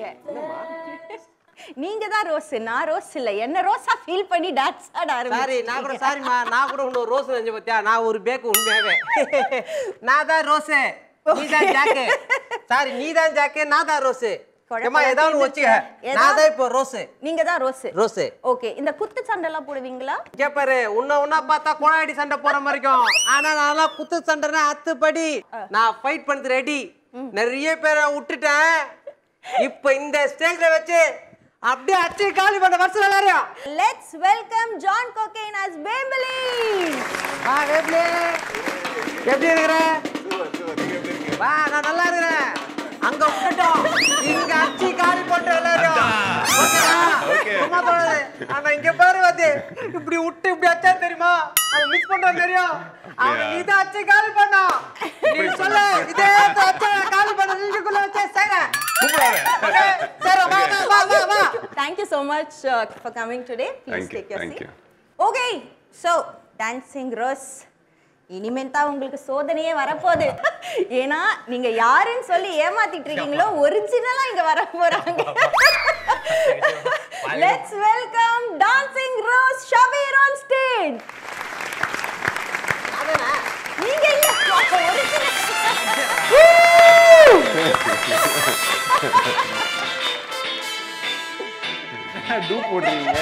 நீங்க தான் ரோஸ், நான் ரோஸ் இல்ல. என்ன ரோஸா ஃபீல் பண்ணி டான்ஸ் ஆட ஆரம்பிச்சீங்க. நான் கூட சாரிமா, நான் கூட இன்னொரு ரோஸ் நினைச்ச பத்தியா? நான் ஒரு பேக்கு உண்மையாவே. நான் தான் ரோஸ், நீ தான் ஜாக்கு. சாரி, நீ தான் ஜாக்கு, நான் தான் ரோஸ். ஏமா ஏதாவது வச்சுக்க. நான் தான் இப்போ ரோஸ். நீங்க தான் ரோஸ். ரோஸ். ஓகே. இந்த குத்து சண்டை எல்லாம் போடுவீங்களா? இங்க பாரு, உன்ன பார்த்தா கோழாடி சண்டை போற மாதிரி இருக்கும். ஆனா நான்லாம் குத்து சண்டைனா அத்துப்படி. நான் ஃபைட் பண்ணது ரெடி. நிறைய பேரை விட்டுட்டேன். இப்போ இந்த ஸ்டேஜ்ல வச்சு அப்படியே அச்சு காலி பண்ண வருஷம் எல்லாரையும். Let's welcome John Kokken as பேம்பிலி. வேப்லே, எப்படி இருக்கிற? வா, நான் நல்லா இருக்கிறேன். அங்க விட்டுட்டோம், இங்க அச்சு காலி பண்ற எல்லாரும். ஓகேவா? ஆனா இங்க பாரு வந்து இப்படி விட்டு இப்படி அச்சா தெரியுமா? அவன் மிஸ் பண்றான் தெரியும். அவன் நீதான் அச்சு காலி பண்ணா. நீ சொல்ல இதே அச்சா காலி பண்ண நீக்குள்ள வச்சே சேங்க. சரி, வா வா வா வா. Thank you so much for coming today. Please take your seat. Okay, so dancing rose. இனிமேல் தான் உங்களுக்கு சோதனையே வரப்போகுது. ஏன்னா நீங்க யாருன்னு சொல்லி ஏமாத்திட்டு இருக்கீங்களோ ஒரிஜினலா இங்க வர போறாங்க. Let's welcome dancing rose Shabir on stage. நீங்க இல்ல ஒரிஜினல். டூ போடுறீங்க.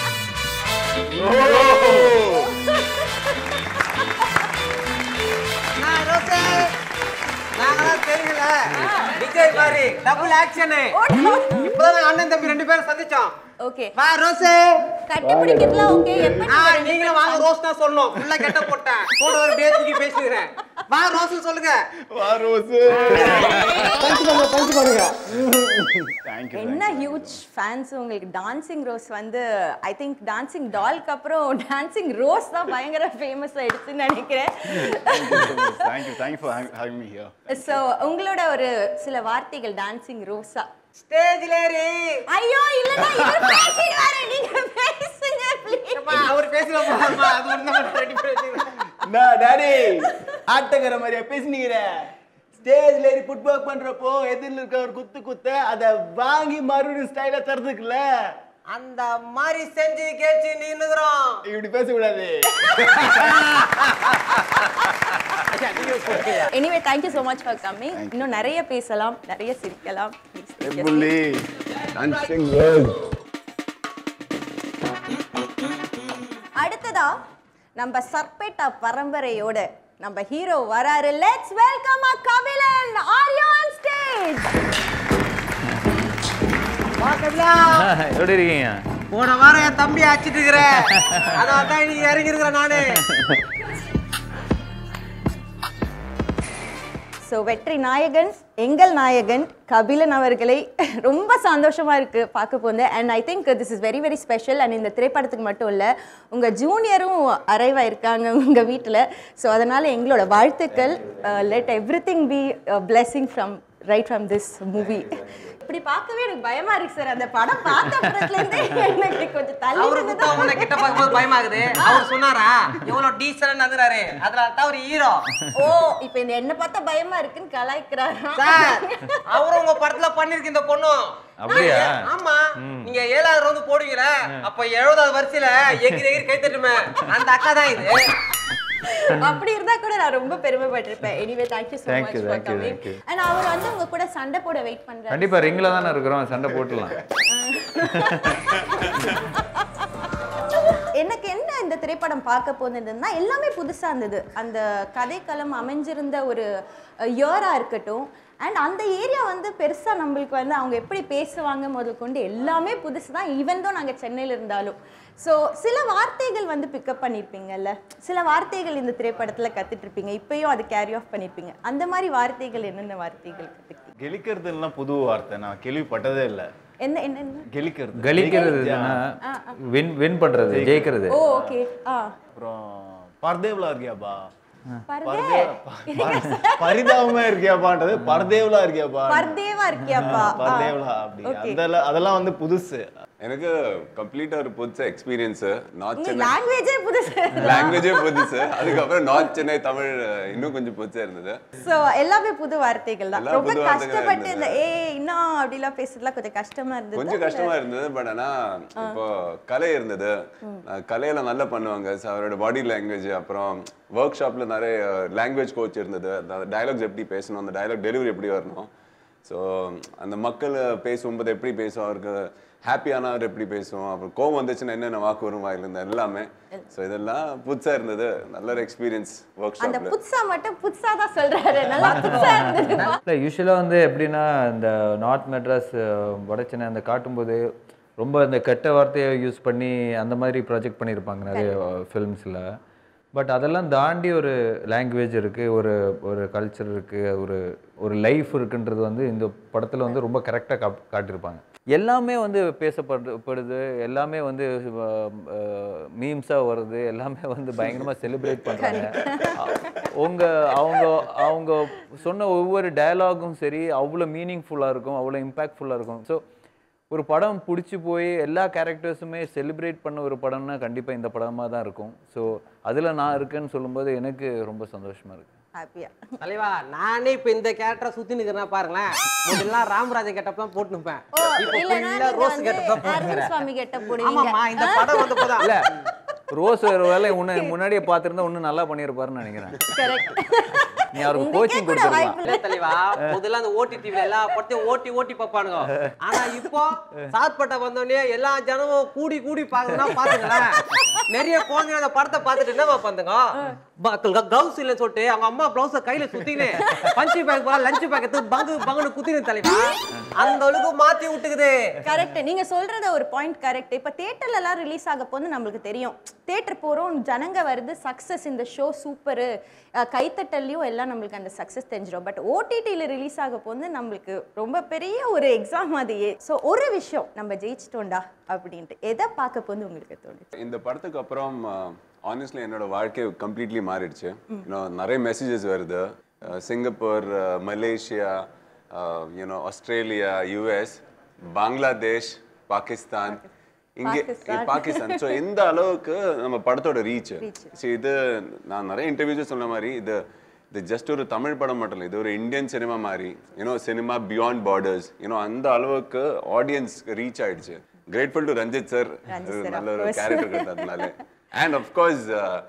தெரியல, விஜய் மாதிரி டபுள் ஆக்ஷன். இப்பதான் அண்ணன் தம்பி ரெண்டு பேரும் சந்திச்சோம். ஓகே, வா ரோஸ். கட்டி பிடிக்கிறதுலாம் ஓகே. எப்படி நீங்களும் வாங்க ரோஸ் தான் சொல்லணும். ஃபுல்லா கெட்ட போட்டேன், கூட ஒரு பேசிக்கி பேசிக்கிறேன். வா ரோஸ் சொல்லுங்க. வா ரோஸ். தேங்க் பண்ணுங்க. என்ன ஹியூஜ் ஃபேன்ஸ் உங்களுக்கு. டான்சிங் ரோஸ் வந்து ஐ திங்க் டான்சிங் டால்க்கு அப்புறம் டான்சிங் ரோஸ் தான் பயங்கர ஃபேமஸ் ஆயிடுச்சுன்னு நினைக்கிறேன். Thank you for having me here. So உங்களோட ஒரு சில வார்த்தைகள் டான்சிங் ரோஸா. ஸ்டேஜ்ல ஏறி. ஐயோ இல்லடா, இவர் பேசிடுவாரே, நீங்க பேசுங்க ப்ளீஸ். அவர் பேசலாமா? அது ஒண்ணு தான் ரெடி பண்ணி வச்சிருக்கேன். நான் டாடி ஆட்டங்கற மாதிரியா பேசினீங்கற. ஸ்டேஜ்ல ஏறி ஃபுட் வர்க் பண்றப்போ எதிரில இருக்க ஒரு குத்து அத வாங்கி மறுபடியும் ஸ்டைலா தரதுக்குல அந்த மாதிரி செஞ்சு கேச்சு நின்னுறோம். இப்படி பேச கூடாது. Anyway, thank you so much for coming. இன்னும் நிறைய பேசலாம், நிறைய சிரிக்கலாம். புள்ளி டான்சிங் ரோஸ். அடுத்ததா நம்ம சர்பேட்டா பரம்பரையோட நம்ம ஹீரோ வராரு. Let's welcome Kabilan. Are you on stage? பாக்கலா எப்படி இருக்கீங்க? போன வாரம் என் தம்பி அடிச்சிட்டு இருக்கறேன். அதான் நீ இறங்கி இருக்கற நானே. ஸோ வெற்றி நாயகன், எங்கள் நாயகன் கபிலன் அவர்களை ரொம்ப சந்தோஷமா இருக்கு பார்க்க போகுது. And I think this is very very special. And இந்த திரைப்படத்துக்கு மட்டும் இல்லை, உங்கள் ஜூனியரும் அரைவா இருக்காங்க உங்கள் வீட்டில். ஸோ அதனால் எங்களோட வாழ்த்துக்கள். Let everything be blessing right from this movie. இப்படி பார்க்கவே எனக்கு பயமா இருக்கு சார். அந்த படம் பார்த்ததுலேருந்தே எனக்கு கொஞ்சம் தள்ளி. அவருக்கு தான் உன்னை கிட்ட பார்க்கும்போது பயமாகுது. அவர் சொன்னாரா எவ்வளோ டீசன்ட் நகராரு, அதனால தான் ஒரு ஹீரோ. ஓ, இப்போ இந்த என்ன பார்த்தா பயமா இருக்குன்னு கலாய்க்கிறாரா சார்? அவரும் உங்க படத்துல பண்ணிருக்கு இந்த பொண்ணு. அப்படியா? ஆமா, நீங்க 7வது ரவுண்ட் போடுவீங்களா, அப்ப 70வது வரிசையில எகிரி கை தட்டுமே அந்த அக்கா தான் இது. அப்படி இருந்தா கூட நான் ரொம்ப பெருமைப்பட்டிருப்பேன். Anyway thank you so much for coming. and அவர் வந்து உங்க கூட சண்டை போட வெயிட் பண்றாரு. கண்டிப்பா ரிங்ல தான இருக்கறோம், சண்டை போடலாம். எனக்கு என்ன இந்த திரைப்படம் பார்க்க போனதுன்னா எல்லாமே புதுசா இருந்தது. அந்த கதைக்களம் அமைஞ்சிருந்த ஒரு இயரா இருக்கட்டும், அண்ட் அந்த ஏரியா வந்து பெருசா நம்மளுக்கு வந்து அவங்க எப்படி பேசுவாங்க முதல் கொண்டு எல்லாமே புதுசு தான். ஈவன் தான் நாங்கள் சென்னையில் இருந்தாலும். ஸோ சில வார்த்தைகள் வந்து பிக்கப் பண்ணியிருப்பீங்கல்ல, சில வார்த்தைகள் இந்த திரைப்படத்தில் கற்றுட்டு இருப்பீங்க, இப்பயும் அது கேரி ஆஃப் பண்ணியிருப்பீங்க. அந்த மாதிரி வார்த்தைகள் என்னென்ன வார்த்தைகள் கற்றுக்கிட்டீங்க? கெலிக்கிறதுலாம் புது வார்த்தை, நான் கேள்விப்பட்டதே இல்லை. என்ன என்ன கெலிக்கிறது கலிக்கிறதுனா வின் பண்றது, ஜெயிக்கிறது. Oh okay. அப்புறம் பர்தேவ்லா இருக்கியாப்பா, பரிதாபமா இருக்கியாப்பான்றது பர்தேவ்லா இருக்கியாப்பா, பர்தேவா இருக்கியாப்பா, பர்தேவ்லா அப்படி அதெல்லாம் வந்து புதுசு. எனக்கு கம்ப்ளீட்டா ஒரு புதுசு எக்ஸ்பீரியன்ஸ். நார்த் உங்க சென்னை லாங்குவேஜே புதுசு. அதுக்கப்புறம் நார்த் சென்னை தமிழ் இன்னும் கொஞ்சம் புதுசா இருந்தது. சோ எல்லாமே புது வார்த்தைகள் தான். ரொம்ப கஷ்டப்பட்டு இந்த இன்னும் அப்படிலாம் பேசுறதுலாம் கொஞ்சம் கஷ்டமா இருந்தது. கொஞ்சம் கஷ்டமா இருந்தது. பட் ஆனா இப்போ கலை இருந்தது. கலையில நல்லா பண்ணுவாங்க. அவரோட பாடி லாங்குவேஜ், அப்புறம் ஒர்க் ஷாப்ல நிறைய லாங்குவேஜ் கோச் இருந்தது. டயலாக்ஸ் எப்படி பேசணும், அந்த டயலாக் டெலிவரி எப்படி வரணும், ஸோ அந்த மக்கள் பேசும்போது எப்படி பேசும், அவருக்கு ஹாப்பியானவர் எப்படி பேசுவோம், அப்புறம் கோவம் வந்துச்சுன்னா என்னென்ன வாக்கு வரும் வாயிலிருந்து எல்லாமே. ஸோ இதெல்லாம் புதுசா இருந்தது. நல்ல ஒரு எக்ஸ்பீரியன்ஸ் ஒர்க் ஷாப்ல. அந்த புதுசா மட்டும் புதுசா தான் சொல்றாரு. நல்லா புதுசா இருந்தது. இல்லை யூஸ்வலாக வந்து எப்படின்னா இந்த நார்த் மெட்ராஸ் வடச்சென்னை அந்த காட்டும்போது ரொம்ப இந்த கெட்ட வார்த்தையை யூஸ் பண்ணி அந்த மாதிரி ப்ராஜெக்ட் பண்ணியிருப்பாங்க நிறைய ஃபிலிம்ஸில். பட் அதெல்லாம் தாண்டி ஒரு லாங்குவேஜ் இருக்குது, ஒரு ஒரு கல்ச்சர் இருக்குது, ஒரு ஒரு லைஃப் இருக்குன்றது வந்து இந்த படத்தில் வந்து ரொம்ப கரெக்டாக காட்டியிருப்பாங்க. எல்லாமே வந்து பேசப்படுது, எல்லாமே வந்து மீம்ஸாக வருது, எல்லாமே வந்து பயங்கரமாக செலிப்ரேட் பண்ணுறாங்க. அவங்க சொன்ன ஒவ்வொரு டயலாகும் சரி அவ்வளோ மீனிங்ஃபுல்லாக இருக்கும், அவ்வளோ இம்பேக்ட்ஃபுல்லாக இருக்கும். ஸோ ஒரு படம் பிடிச்சி போய் எல்லா கேரக்டர்ஸுமே செலிப்ரேட் பண்ண ஒரு படம்னா கண்டிப்பாக இந்த படமாக தான் இருக்கும். ஸோ அதில் நான் இருக்கேன்னு சொல்லும்போது எனக்கு ரொம்ப சந்தோஷமாக இருக்குது. ஹாப்பியா தலைவா, நானே இப்ப இந்த கேரக்டரை சுத்தி நிக்கிறேன் பாருங்களேன். முதல்ல ராமராஜன் கெட்டப் தான் போட்டு நிப்பேன். இப்போ ஃபுல்லா ரோஸ் கெட்டப் தான் போடுறேன். சுவாமி கெட்டப் போடுவீங்க. ஆமாமா, இந்த படம் வந்து போதா இல்ல ரோஸ் ஒரு வேலை முன்னாடியே பார்த்துருந்தா இன்னும் நல்லா பண்ணியிருப்பாருன்னு நினைக்கிறேன். நீ அவருக்கு கோச்சிங் கொடுத்துருக்கலாம். இல்ல தலைவா, முதல்ல அந்த ஓடிடில எல்லா படத்தையும் ஓட்டி பார்ப்பானுங்க. ஆனா இப்போ சாத்பட்டை வந்தோடனே எல்லா ஜனமும் கூடி பாக்குறதுனா பாத்துங்களேன். நிறைய குழந்தைங்க அந்த படத்தை பார்த்துட்டு என்னவா பண்ணுங்க, கவுஸ் இல்லைன்னு சொல்லிட்டு அவங்க அம்மா பிளவுஸ கையில சுத்தினே பஞ்சு பேக் போல லஞ்ச் பேக் எடுத்து பங்குன்னு குத்தினு தலைவா. அந்த அளவுக்கு மாத்தி விட்டுக்குது. கரெக்ட். நீங்க சொல்றது ஒரு பாயிண்ட் கரெக்ட். இப்ப தியேட்டர்ல எல்லாம் ரிலீஸ் ஆக போது நம்மளுக்கு தெரியும், தியேட்டர் போறோம், ஜனங்க வருது, சக்சஸ், இந்த ஷோ சூப்பர், கைத்தட்டல்லையும் எல்லாம் நம்மளுக்கு அந்த சக்சஸ் தெரிஞ்சிடும். பட் ஓடிடியில் ரிலீஸ் ஆக போது நம்மளுக்கு ரொம்ப பெரிய ஒரு எக்ஸாம் மாதிரியே. ஸோ ஒரு விஷயம் நம்ம ஜெயிச்சிட்டோண்டா அப்படின்ட்டு எதை பார்க்க போது உங்களுக்கு தோணுச்சு? இந்த படத்துக்கு அப்புறம் ஆனஸ்ட்லி என்னோட வாழ்க்கை கம்ப்ளீட்லி மாறிடுச்சு. நிறைய மெசேஜஸ் வருது. Singapore, Malaysia, Australia, US, Bangladesh, Pakistan, இங்கே பாகிஸ்தான். ஸோ இந்த அளவுக்கு நம்ம படத்தோட ரீச். இது நான் நிறைய இன்டர்வியூஸ் சொன்ன மாதிரி இது ஜஸ்ட் ஒரு தமிழ் படம் மட்டும் இல்லை, இது ஒரு இந்தியன் சினிமா மாதிரி, சினிமா பியாண்ட் பார்டர்ஸ், அந்த அளவுக்கு ஆடியன்ஸ் ரீச் ஆயிடுச்சு. கிரேட்ஃபுல் டு ரஞ்சித் சார், நல்ல ஒரு கேரக்டர் கொடுத்ததுனால. அண்ட் ஆஃப்கோர்ஸ்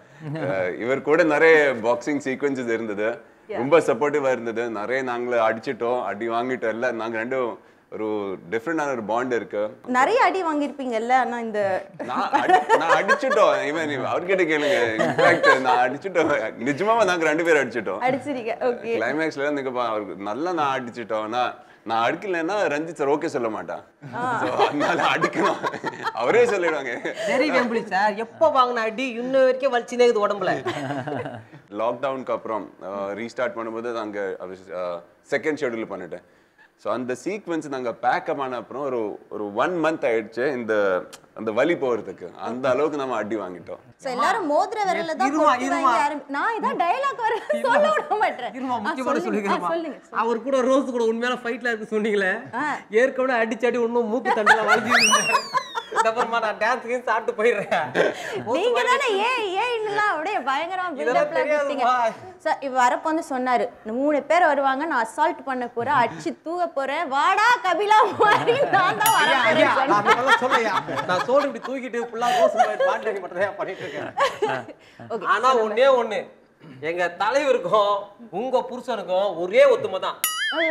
இவர் கூட நிறைய பாக்ஸிங் சீக்வன்சஸ் இருந்தது, ரொம்ப சப்போர்ட்டிவா இருந்தது. நிறைய நாங்களே அடிச்சிட்டோம், அடி வாங்கிட்டோம். எல்லாம் நாங்கள் ரெண்டும் ஒரு டிஃபரெண்டான ஒரு பாண்ட் இருக்கு. நிறைய அடி வாங்கியிருப்பீங்கல்ல. ஆனா இந்த நான் அடிச்சிட்டோம், இவன் அவர்கிட்ட கேளுங்க. இன்ஃபேக்ட் நான் அடிச்சிட்டோம், நிஜமாவா நாங்க ரெண்டு பேரும் அடிச்சிட்டோம். அடிச்சிருக்க. ஓகே, கிளைமேக்ஸ்ல நீங்க அவருக்கு நல்லா நான் அடிச்சிட்டோம். நான் அடிக்கலைன்னா ரஞ்சித் சார் ஓகே சொல்ல மாட்டான். அதனால அடிக்கணும் அவரே சொல்லிடுவாங்க. சரி வெம்பிளி சார், எப்போ வாங்கின அடி இன்னும் வரைக்கும் வலிச்சுனே இருக்குது உடம்புல. லாக்டவுனுக்கு அப்புறம் ரீஸ்டார்ட் பண்ணும்போது நாங்க செகண்ட் ஷெட்யூல் பண்ணிட்டேன். ஸோ அந்த சீக்வன்ஸ் நாங்கள் பேக்கப் ஆன அப்புறம் ஒரு 1 month ஆயிடுச்சு அந்த வலி போகிறதுக்கு. அந்த அளவுக்கு நம்ம அடி வாங்கிட்டோம். சோ எல்லாரும் மோதிர விரல்ல தான் நான் இதான் டயலாக் வர சொல்ல விட மாட்டேன். முக்கியமான சொல்லுங்க. அவர் கூட ரோஸ் கூட உண்மையான ஃபைட்ல இருக்கு சொன்னீங்களே, ஏற்கனவே அடிச்சாடி ஒன்னும் மூக்கு தண்டல வலிஞ்சிருந்தேன். அப்புறமா நான் டான்ஸ்க்கு சாப்பிட்டு போயிடுறேன். நீங்க தானே ஏன்லாம் அப்படியே பயங்கரமா பில்டப் பண்ணிட்டீங்க. சார் இவ வரப்ப வந்து சொன்னாரு, 3 பேர் வருவாங்க, நான் அசால்ட் பண்ண போறேன், அடிச்சு தூக்க போறேன், வாடா கபிலா மாதிரி நான் தான் வரேன். நான் சொல்லையா, நான் சோடு இப்படி தூக்கிட்டு ஃபுல்லா ரோஸ் பாட்டு மட்டும் தான் பண்ணிட்டு இருக்கேன். ஆனா ஒண்ணு, எங்க தலைவருக்கும் உங்க புருஷனுக்கும் ஒரே ஒத்துமை தான்.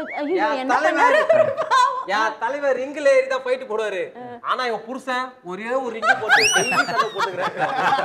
தலைவர் ரிங்கில ஏறி தான் ஃபைட் போடுவாரு. ஆனா இவன் புருஷன் ஒரே ஒரு ரிங் போட்டு டெய்லி சண்டை போட்டுக்கிறாரு.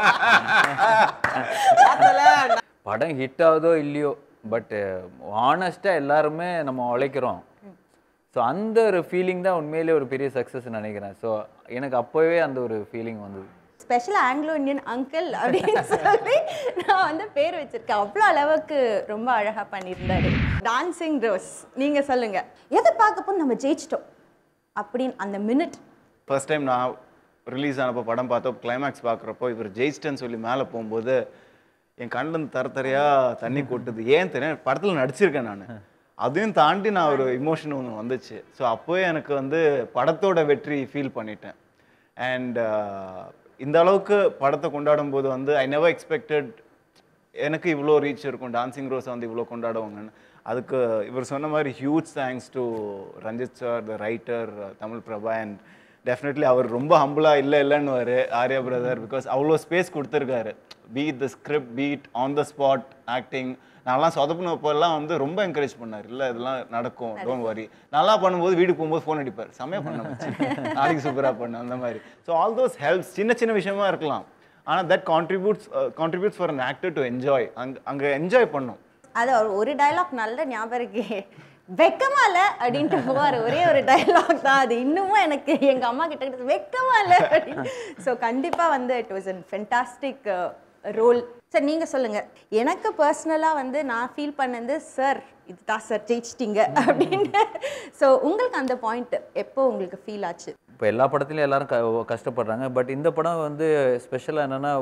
படம் ஹிட் ஆகுதோ இல்லையோ, பட் ஆனஸ்டாக எல்லாருமே நம்ம உழைக்கிறோம். ஸோ அந்த ஒரு ஃபீலிங் தான் உண்மையிலே ஒரு பெரிய சக்ஸஸ் நினைக்கிறேன். ஸோ எனக்கு அப்போவே அந்த ஒரு ஃபீலிங் வந்தது. ஸ்பெஷலாக ஆங்கிலோ இந்தியன் அங்கிள் அப்படின்னு சொல்லி நான் வந்து பேர் வச்சிருக்கேன். அவ்வளோ அளவுக்கு ரொம்ப அழகாக பண்ணியிருந்தாரு. டான்சிங் ரோஸ், நீங்கள் சொல்லுங்கள், எதை பார்க்கப்போ நம்ம ஜெயிச்சிட்டோம் அப்படின்னு அந்த மினிட்? ஃபர்ஸ்ட் டைம் நான் ரிலீஸ் ஆனப்போ படம் பார்த்தோம், கிளைமேக்ஸ் பார்க்குறப்போ இவர் ஜெயிச்சிட்டேன்னு சொல்லி மேலே போகும்போது என் கண்ணில் தரத்தரையாக தண்ணி கொட்டுது. ஏன் தெரியும், படத்தில் நடிச்சிருக்கேன் நான், அதையும் தாண்டி நான் ஒரு இமோஷன் ஒன்று வந்துச்சு. ஸோ அப்போவே எனக்கு வந்து படத்தோட வெற்றி ஃபீல் பண்ணிட்டேன். அண்ட் இந்த அளவுக்கு படத்தை கொண்டாடும் போது வந்து ஐ நெவர் எக்ஸ்பெக்டட் எனக்கு இவ்வளோ ரீச் இருக்கும், டான்சிங் ரோஸை வந்து இவ்வளோ கொண்டாடுவாங்கன்னு. அதுக்கு இவர் சொன்ன மாதிரி huge thanks to Ranjith sir, the writer, Tamil Prabha. And definitely அவர் ரொம்ப ஹம்பிளாக இல்லைன்னு ஆர்யா பிரதர், பிகாஸ் அவ்வளோ ஸ்பேஸ் கொடுத்துருக்காரு. Beat the script, beat on the spot acting. நான்லாம் சொதப்பினப்பெல்லாம் வந்து ரொம்ப என்கரேஜ் பண்ணார். இல்லை இதெல்லாம் நடக்கும், டோன்ட் வரி. நல்லா பண்ணும்போது வீட்டுக்கு போகும்போது ஃபோன் அடிப்பார், செம்மையாக பண்ண நாளைக்கு சூப்பராக பண்ண அந்த மாதிரி. So all those helps. சின்ன சின்ன விஷயமா இருக்கலாம், ஆனால் that contributes for an actor to enjoy. அங்கே என்ஜாய் பண்ணும். அது ஒரு டயலாக் நல்ல ஞாபகம் இருக்கு, வெக்கமா இல்லை அப்படின்ட்டு போவார். ஒரே ஒரு டயலாக் தான் அது, இன்னமும் எனக்கு எங்கள் அம்மா கிட்ட வெக்கமா இல்லை அப்படின்னு. ஸோ கண்டிப்பாக வந்து it was an fantastic role. Sir நீங்கள் சொல்லுங்கள். எனக்கு பர்சனலாக வந்து நான் ஃபீல் பண்ணது, சார் இதுதான் சார் ஜெயிச்சிட்டிங்க அப்படின்னு. ஸோ உங்களுக்கு அந்த பாயிண்ட் எப்போ உங்களுக்கு ஃபீல் ஆச்சு? இப்போ எல்லா படத்துலையும் எல்லாரும் கஷ்டப்படுறாங்க. பட் இந்த படம் வந்து ஸ்பெஷலாக என்னென்னா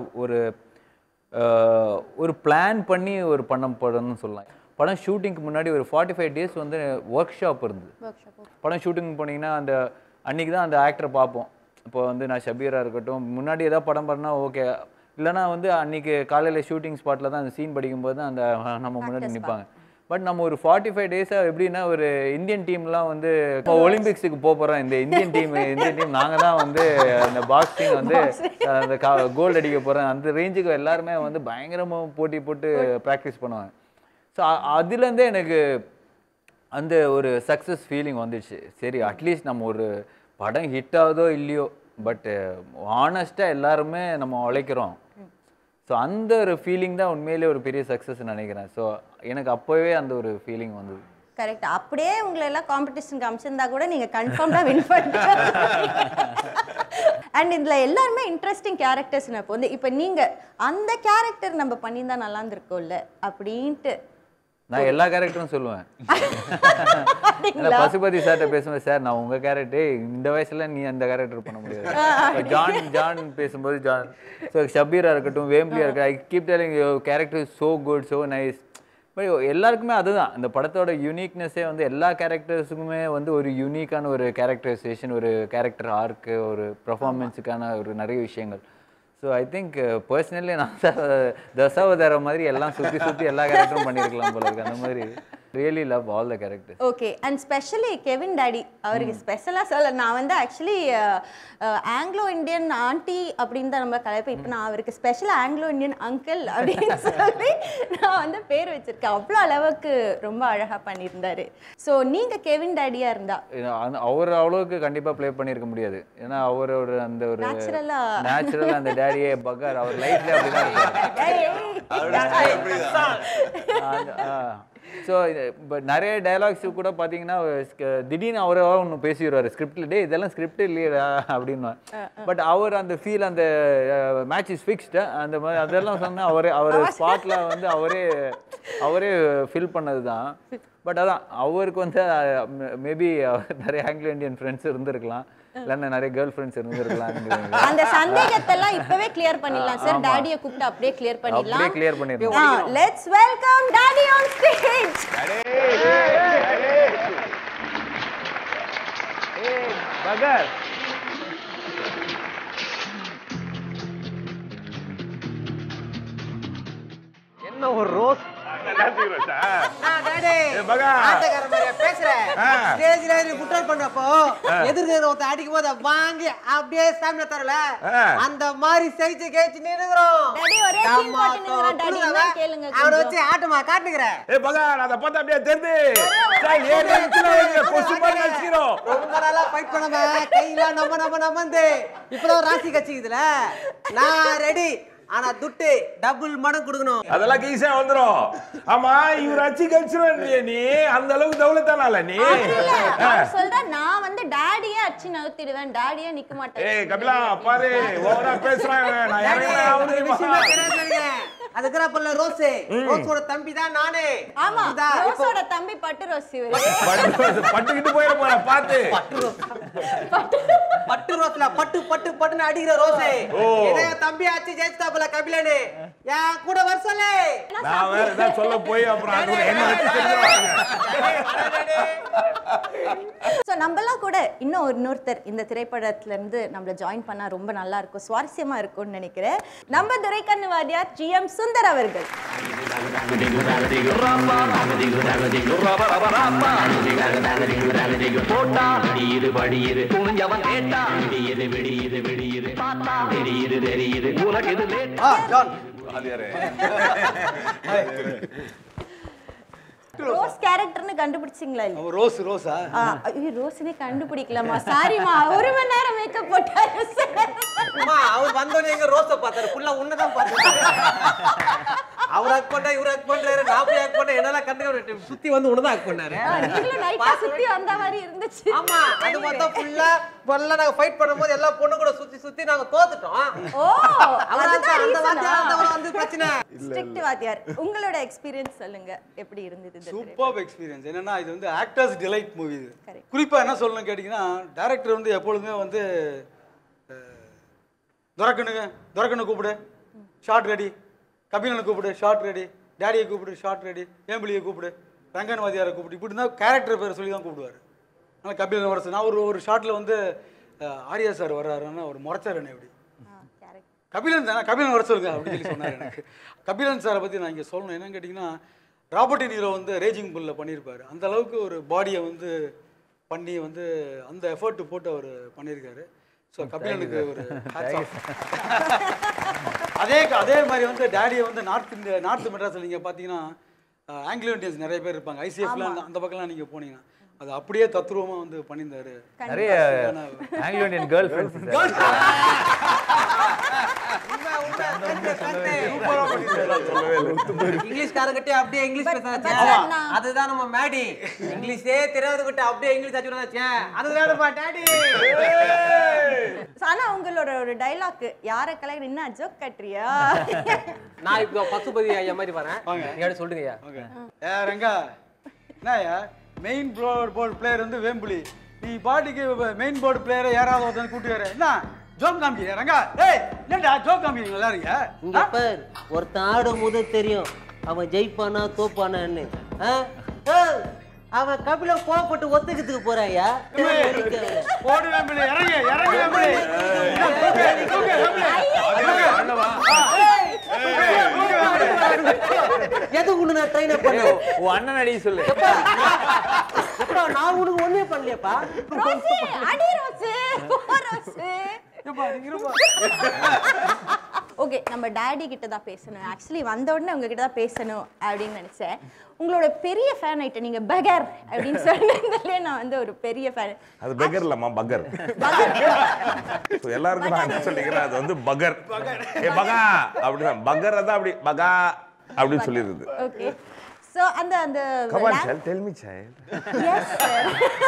ஒரு பிளான் பண்ணி ஒரு படம்னு சொல்லலாம். படம் ஷூட்டிங்க்கு முன்னாடி ஒரு 45 days வந்து ஒர்க் ஷாப் இருந்தது. படம் ஷூட்டிங் போனீங்கன்னா அந்த அன்றைக்கி தான் அந்த ஆக்டரை பார்ப்போம். இப்போ வந்து நான் ஷபீராக இருக்கட்டும், முன்னாடி ஏதாவது படம் பண்ணால் ஓகே, இல்லைனா வந்து அன்றைக்கி காலையில் ஷூட்டிங் ஸ்பாட்டில் தான் அந்த சீன் படிக்கும்போது தான் அந்த நம்ம முன்னாடி நிற்பாங்க. பட் நம்ம ஒரு 45 days எப்படின்னா ஒரு இந்தியன் டீம்லாம் வந்து இப்போ ஒலிம்பிக்ஸுக்கு போகிறோம், இந்த இந்தியன் டீம் நாங்கள் தான் வந்து அந்த பாக்ஸிங் வந்து அந்த கோல்டு அடிக்க போகிறோம், அந்த ரேஞ்சுக்கு எல்லாருமே வந்து பயங்கரமாக போட்டி போட்டு ப்ராக்டிஸ் பண்ணுவாங்க. ஸோ அதுலேருந்தே எனக்கு அந்த ஒரு சக்ஸஸ் ஃபீலிங் வந்துடுச்சு. சரி அட்லீஸ்ட் நம்ம ஒரு படம் ஹிட் ஆகுதோ இல்லையோ, பட்டு ஆனஸ்ட்டாக எல்லாருமே நம்ம உழைக்கிறோம். ஸோ அந்த ஒரு ஃபீலிங் தான் உண்மையிலே ஒரு பெரிய சக்ஸஸ் நினைக்கிறேன். ஸோ எனக்கு அப்போவே அந்த ஒரு ஃபீலிங் வந்தது. கரெக்ட். அப்படியே உங்களை எல்லாம் காம்படிஷனுக்கு அமைச்சிருந்தா கூட நீங்கள் கன்ஃபார்ம்டாக வின் பண்ணிட்டு. அண்ட் இதில் எல்லாருமே இன்ட்ரெஸ்டிங் கேரக்டர்ஸ்னு இப்போ வந்து இப்போ நீங்கள் அந்த கேரக்டர் நம்ம பண்ணியிருந்தா நல்லா இருந்திருக்கோம்ல அப்படின்ட்டு நான் எல்லா கேரக்டரும் சொல்லுவேன். பசுபதி சார்கிட்ட பேசும்போது, சார் நான் உங்கள் கேரக்டர் இந்த வயசுல நீ அந்த கேரக்டர் பண்ண முடியாது. ஜான் பேசும்போது ஜான், ஸோ ஷபீரா இருக்கட்டும், வேம்பிலியா இருக்கட்டும், I keep telling character so good, so nice. But எல்லாருக்குமே அதுதான் இந்த படத்தோட யூனிக்னஸே வந்து எல்லா கேரக்டர்ஸுக்குமே வந்து ஒரு யூனிக்கான ஒரு கேரக்டரைசேஷன், ஒரு கேரக்டர் ஆர்க்கு, ஒரு பர்ஃபார்மன்ஸுக்கான ஒரு நிறைய விஷயங்கள். ஸோ ஐ திங்க் பர்சனலி நான் தசாவதாரம் மாதிரி எல்லாம் சுற்றி எல்லா கேரக்டரும் பண்ணியிருக்கலாம் போல இருக்கு. அந்த மாதிரி really love all the characters. Okay. And specially Kevin daddy, அவருக்கு ஸ்பெஷலாக சொல்ல நான் வந்து ஆக்சுவலி ஆங்கிலோ இண்டியன் ஆண்டி அப்படின்னு தான் நம்ம கலைப்பேன். இப்போ நான் அவருக்கு ஸ்பெஷலாக ஆங்கிலோ இண்டியன் அங்கிள் அப்படின்னு சொல்லி நான் வந்து பேர் வச்சிருக்கேன். அவ்வளோ அளவுக்கு ரொம்ப அழகாக பண்ணியிருந்தாரு. ஸோ நீங்கள் கெவின் டாடியாக இருந்தா அவர் அவ்வளோக்கு கண்டிப்பாக ப்ளே பண்ணியிருக்க முடியாது. ஏன்னா அவர் ஒரு அந்த ஒரு நேச்சுரல் அந்த டேடியே பக்கார் அவர் லைஃப்ல அப்படிதான். ஸோ பட் நிறைய டைலாக்ஸ் கூட பார்த்தீங்கன்னா திடீர்னு அவரே ஒன்று பேசிடுவார் ஸ்கிரிப்டில், டே இதெல்லாம் ஸ்கிரிப்ட் இல்லையா அப்படின்னு. பட் அவர் அந்த ஃபீல், அந்த மேட்ச் இஸ் ஃபிக்ஸ்டு அந்த மாதிரி அதெல்லாம் சொன்னால் அவர் ஸ்பாட்டில் வந்து அவரே ஃபில் பண்ணது தான். பட் அதான் அவருக்கு வந்து மேபி நிறைய ஆங்கிலோ இந்தியன் ஃப்ரெண்ட்ஸ் இருந்திருக்கலாம், இல்லைன்னா நிறைய கேர்ள் ஃப்ரெண்ட்ஸ் இருந்திருக்கலாம். அந்த சந்தேகத்தெல்லாம் இப்பவே கிளியர் பண்ணிடலாம் சார். டாடியை கூப்பிட்டு அப்படியே கிளியர் பண்ணிடலாம். அப்படியே கிளியர் பண்ணிடலாம். Let's welcome daddy on stage. ஏய் பகர், என்ன ஒரு ரோஸ் அடிக்கும் போது வாங்கி அப்படியே சாமில தரல அந்த மாதிரி செய்து கேச்சு நின்னுறோம். அவனை வச்சு ஆட்டமா காட்டுகிறேன். ரொம்ப நாளா ஃபைட் பண்ணாம கையில நம்ம இப்பதான் ராசி கட்சிக்குதுல. நான் ரெடி, ஆனா துட்டு டபுள் மடங்கு கொடுக்கணும். அதெல்லாம் ஈஸியா வந்துரும். ஆமா இவர் அச்சி கல்ச்சர் நீ அந்த அளவுக்கு தௌலத்தானால நீ சொல்ற. நான் வந்து டாடியே அச்சி நவுத்திடுவேன், டாடியே நிக்க மாட்டேன். ஏய் கபிலா பாரு ஓவரா பேசுறாங்க. நான் அதுக்கப்புறம் ரோஸோட தம்பி தான் நானே. ஆமா ரோஸோட தம்பி பட்டு ரோஸ் இவரு. பட்டுக்கிட்டு போயிட போற பாத்து. பட்டு ரோஸ்ல பட்டுன்னு அடிக்கிற ரோஸே. இதே தம்பி ஆச்சு ஜெயிச்சாப்ல கபிலனே. ஏன் கூட வர சொல்லு. நான் வேற ஏதாவது சொல்ல போய் அப்புறம் அது என்ன வச்சு செஞ்சுவாங்க. சோ நம்மலாம் கூட இன்னொருத்தர் இந்த திரைப்படத்துல இருந்து நம்மள ஜாயின் பண்ணா ரொம்ப நல்லா இருக்கும், சுவாரஸ்யமா இருக்கும்னு நினைக்கிறேன். நம்ம துரைக்கண்ணு வாத்தியார் GM சுந்தர் அவர்கள். ரோஸ் கேரக்டர்னு கண்டுபிடிச்சிங்களா? ரோஸா? ஐயோ ரோஸ்னே கண்டுபிடிக்கலாமா? சாரிமா, 1 மணி நேரம் மேக்கப் போட்டாரு சார். அம்மா அவர் வந்தோனே எங்க ரோஸ பார்த்தாரு, ஃபுல்லா உன்னதான் பார்த்தாரு. அவர் ஆக்ட் பண்ணா இவர் ஆக்ட் பண்றாரு, நான் போய் ஆக்ட் பண்ண என்னலாம் கண்டுக்க சுத்தி வந்து உன்னதான் ஆக்ட் பண்ணாரு. நீங்களும் நைட்டா சுத்தி வந்த மாதிரி இருந்துச்சு. ஆமா அது பார்த்தா ஃபுல்லா நாங்க ஃபைட் பண்ணும்போது எல்லா பொண்ணு கூட சுத்தி நாங்க தோத்துட்டோம். ஓ அதுதான் அந்த வாத்தியார் வந்து பிரச்சனை. ஸ்ட்ரிக்ட் வாத்தியார், உங்களோட எக்ஸ்பீரியன்ஸ் சொல்லுங்க, எப்படி இருந்தது இந்த சூப்பர் எக்ஸ்பீரியன்ஸ். என்னன்னா இது வந்து ஆக்டர்ஸ் டிலைட் மூவி. இது Correct. குறிப்பா என்ன சொல்லணும் கேட்டீங்கன்னா, டைரக்டர் வந்து எப்பொழுதுமே வந்து துரக்கண்ணு கூப்பிடு ஷார்ட் ரெடி, கபிலனை கூப்பிடு ஷார்ட் ரெடி, டேடியை கூப்பிடு ஷார்ட் ரெடி, ஏம்பிளியை கூப்பிடு, ரங்கன் வாத்தியாரை கூப்பிடு, இப்படி தான் கேரக்டர் பேரை சொல்லி தான் கூப்பிடுவார். ஆனால் கபிலன் வர நான் ஒரு ஷார்ட்டில் வந்து ஆர்யா சார் வர்றாருன்னா ஒரு முறைச்சார் என்ன இப்படி கபிலன் தானே, கபிலன் வர சொல்லுங்க அப்படின்னு சொல்லி சொன்னார் எனக்கு. கபிலன் சாரை பற்றி நான் இங்கே சொல்லணும் என்னன்னு கேட்டிங்கன்னா, ராபர்ட் டி நீரோ வந்து ரேஜிங் புல்லில் பண்ணியிருப்பார். அந்த அளவுக்கு ஒரு பாடியை வந்து பண்ணி வந்து அந்த எஃபர்ட் போட்டு அவர் பண்ணியிருக்காரு. ஸோ கபிலனுக்கு ஒரு அதே மாதிரி வந்து டேடியை வந்து நார்த் மெட்ராஸில் நீங்கள் பார்த்தீங்கன்னா ஆங்கிலோ இண்டியன்ஸ் நிறைய பேர் இருப்பாங்க. ஐசிஎஃப்லாம் அந்த பக்கம்லாம் நீங்கள் போனீங்கன்னா அது அப்படியே தத்ரூபமாக வந்து பண்ணியிருந்தாரு. நிறைய ஆங்கிலோ இந்தியன் கேர்ள் ஃப்ரெண்ட்ஸ் இங்கிலீஷ்காரங்கிட்டே அப்படியே இங்கிலீஷ் பேசாச்சு. அதுதான் நம்ம மேடி. இங்கிலீஷே தெரியாதவங்கிட்ட அப்படியே இங்கிலீஷ் ஆச்சு. அதுதான் நம்ம டாடி. ஆனா உங்களோட ஒரு டைலாக் யாரை கலர் என்ன ஜோக் கட்டுறியா? நான் இப்போ பசுபதி ஐயா மாதிரி வரேன், நீங்க சொல்லுங்கய்யா. ஏ ரங்கா, என்னய்யா மெயின் போர்டு பிளேயர் வந்து வேம்புலி, நீ பாட்டுக்கு மெயின் போர்டு பிளேயரை யாராவது ஒருத்தன் கூட்டி வர என்ன ஜோக் காமிக்கிறீங்க ரங்கா? ஏய் என்னடா ஜோக் காமிக்கிறீங்க எல்லாருங்க? இங்க பார், ஒருத்தன் ஆடும் போது தெரியும் அவன் ஜெயிப்பானா தோப்பானான்னு. அவன் கபில கோவப்பட்டு ஒத்துக்கிறதுக்கு போறாயா? போடு வேம்புலி, இறங்கு வேம்புலி. எது உன்னை நான் ட்ரெயின் அப் பண்ணேன்? உன் அண்ணன் அடி சொல்லு. எப்படா நான் உனக்கு ஒண்ணே பண்ணலையப்பா. ரோஸே அடி ரோஸே ரோஸே. ஓகே, நம்ம டாடி கிட்ட தான் பேசணும். ஆக்சுவலி வந்த உடனே உங்ககிட்ட தான் பேசணும் அப்படின்னு நினைச்சேன். உங்களோட பெரிய ஃபேன் ஆயிட்டேன் நீங்க. பகர் அப்படின்னு சொன்னதுலயே நான் வந்து ஒரு பெரிய ஃபேன். அது பகர் இல்லம்மா, பகர். எல்லாருக்கும் நான் என்ன சொல்லிக்கிறேன், அது வந்து பகர். ஏ பகா அப்படிதான், பகர் தான் அப்படி பகா அப்படின்னு சொல்லிருது. ஓகே, சோ அந்த Come on, child, tell me, child. Yes sir.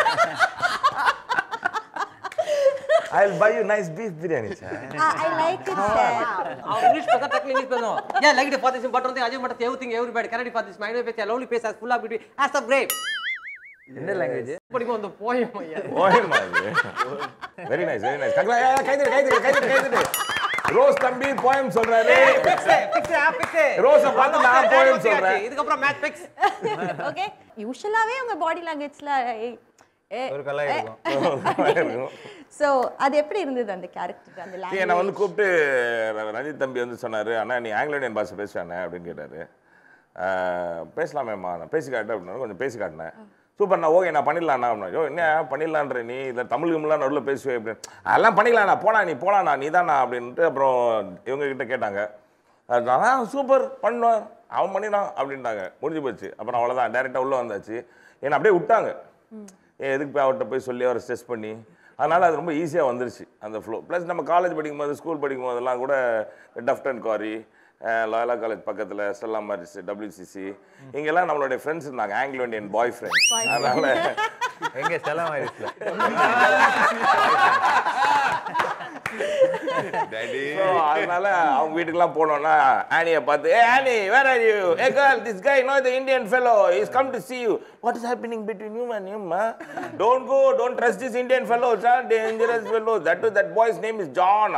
I'll buy you nice beef biryani, child. I like it sir. English pata tak English pano. Yeah, like it for this but I just want everything everybody carry for this my name is lovely face as full of beauty as of grape. என்ன language? படிக்கும் அந்த poem ஐயா. Poem அது. Very nice, very nice. கங்கலா கைது. Rose தம்பி poem சொல்றாரு. Fix. ரோஸ பார்த்து நான் போயம் சொல்றேன். இதுக்கு அப்புறம் மேட்ச் ஃபிக்ஸ். ஓகே, யூசுவலாவே உங்க பாடி லாங்குவேஜ்ல ஒரு கலா இருக்கும். சோ அது எப்படி இருந்தது அந்த கேரக்டர், அந்த லாங்குவேஜ்? என்ன வந்து கூப்பிட்டு ரஞ்சித் தம்பி வந்து சொன்னாரு, அண்ணா நீ ஆங்கிலோ இந்தியன் பாஷை பேசுறானே அப்படின்னு கேட்டாரு. பேசலாமேம்மா, நான் பேசி காட்டேன் அப்படின்னா கொஞ்சம் பேசி காட்டினேன். சூப்பர், நான் ஓகே நான் பண்ணிடலாண்ணா அப்படின்னா. யோ என்ன பண்ணிடலான்ற நீ இதில் தமிழ் கிம்லாம் நடுவில் பேசுவேன் அப்படின்னு. அதெல்லாம் பண்ணிடலாண்ணா, நீ போலாண்ணா நீ தானா அப்படின்ட்டு அப்புறம் இவங்க கிட்ட கேட்டாங்க. நான் சூப்பர் பண்ணுவேன், அவன் பண்ணிடான் அப்படின்ட்டாங்க. முடிஞ்சு போச்சு. அப்புறம் அவ்வளோதான், டேரெக்டாக உள்ளே வந்தாச்சு. என்னை அப்படியே விட்டாங்க. எதுக்கு போய் அவர்கிட்ட போய் சொல்லி அவரை ஸ்ட்ரெஸ் பண்ணி, அதனால் அது ரொம்ப ஈஸியாக வந்துருச்சு அந்த ஃப்ளோ. ப்ளஸ் நம்ம காலேஜ் படிக்கும்போது ஸ்கூல் படிக்கும்போதெல்லாம் கூட டஃப்ட் அண்ட் காரி, லாயலா காலேஜ் பக்கத்தில் ஸ்டெல்லா மாரிஸ், WCC இங்கெல்லாம் நம்மளுடைய ஃப்ரெண்ட்ஸ் இருந்தாங்க, ஆங்கிலோ இண்டியன் பாய் ஃப்ரெண்ட்ஸ். அதனால் எங்கே ஸ்டெல்லா மாரிஸ்ல Daddy. So, அதனால அவங்க வீட்டுக்குலாம் போனோம்னா ஆனியை பார்த்து hey Annie where are you hey girl this guy know the Indian fellow he's come to see you what is happening between you and him don't trust this Indian fellow sir dangerous fellow that boy's name is John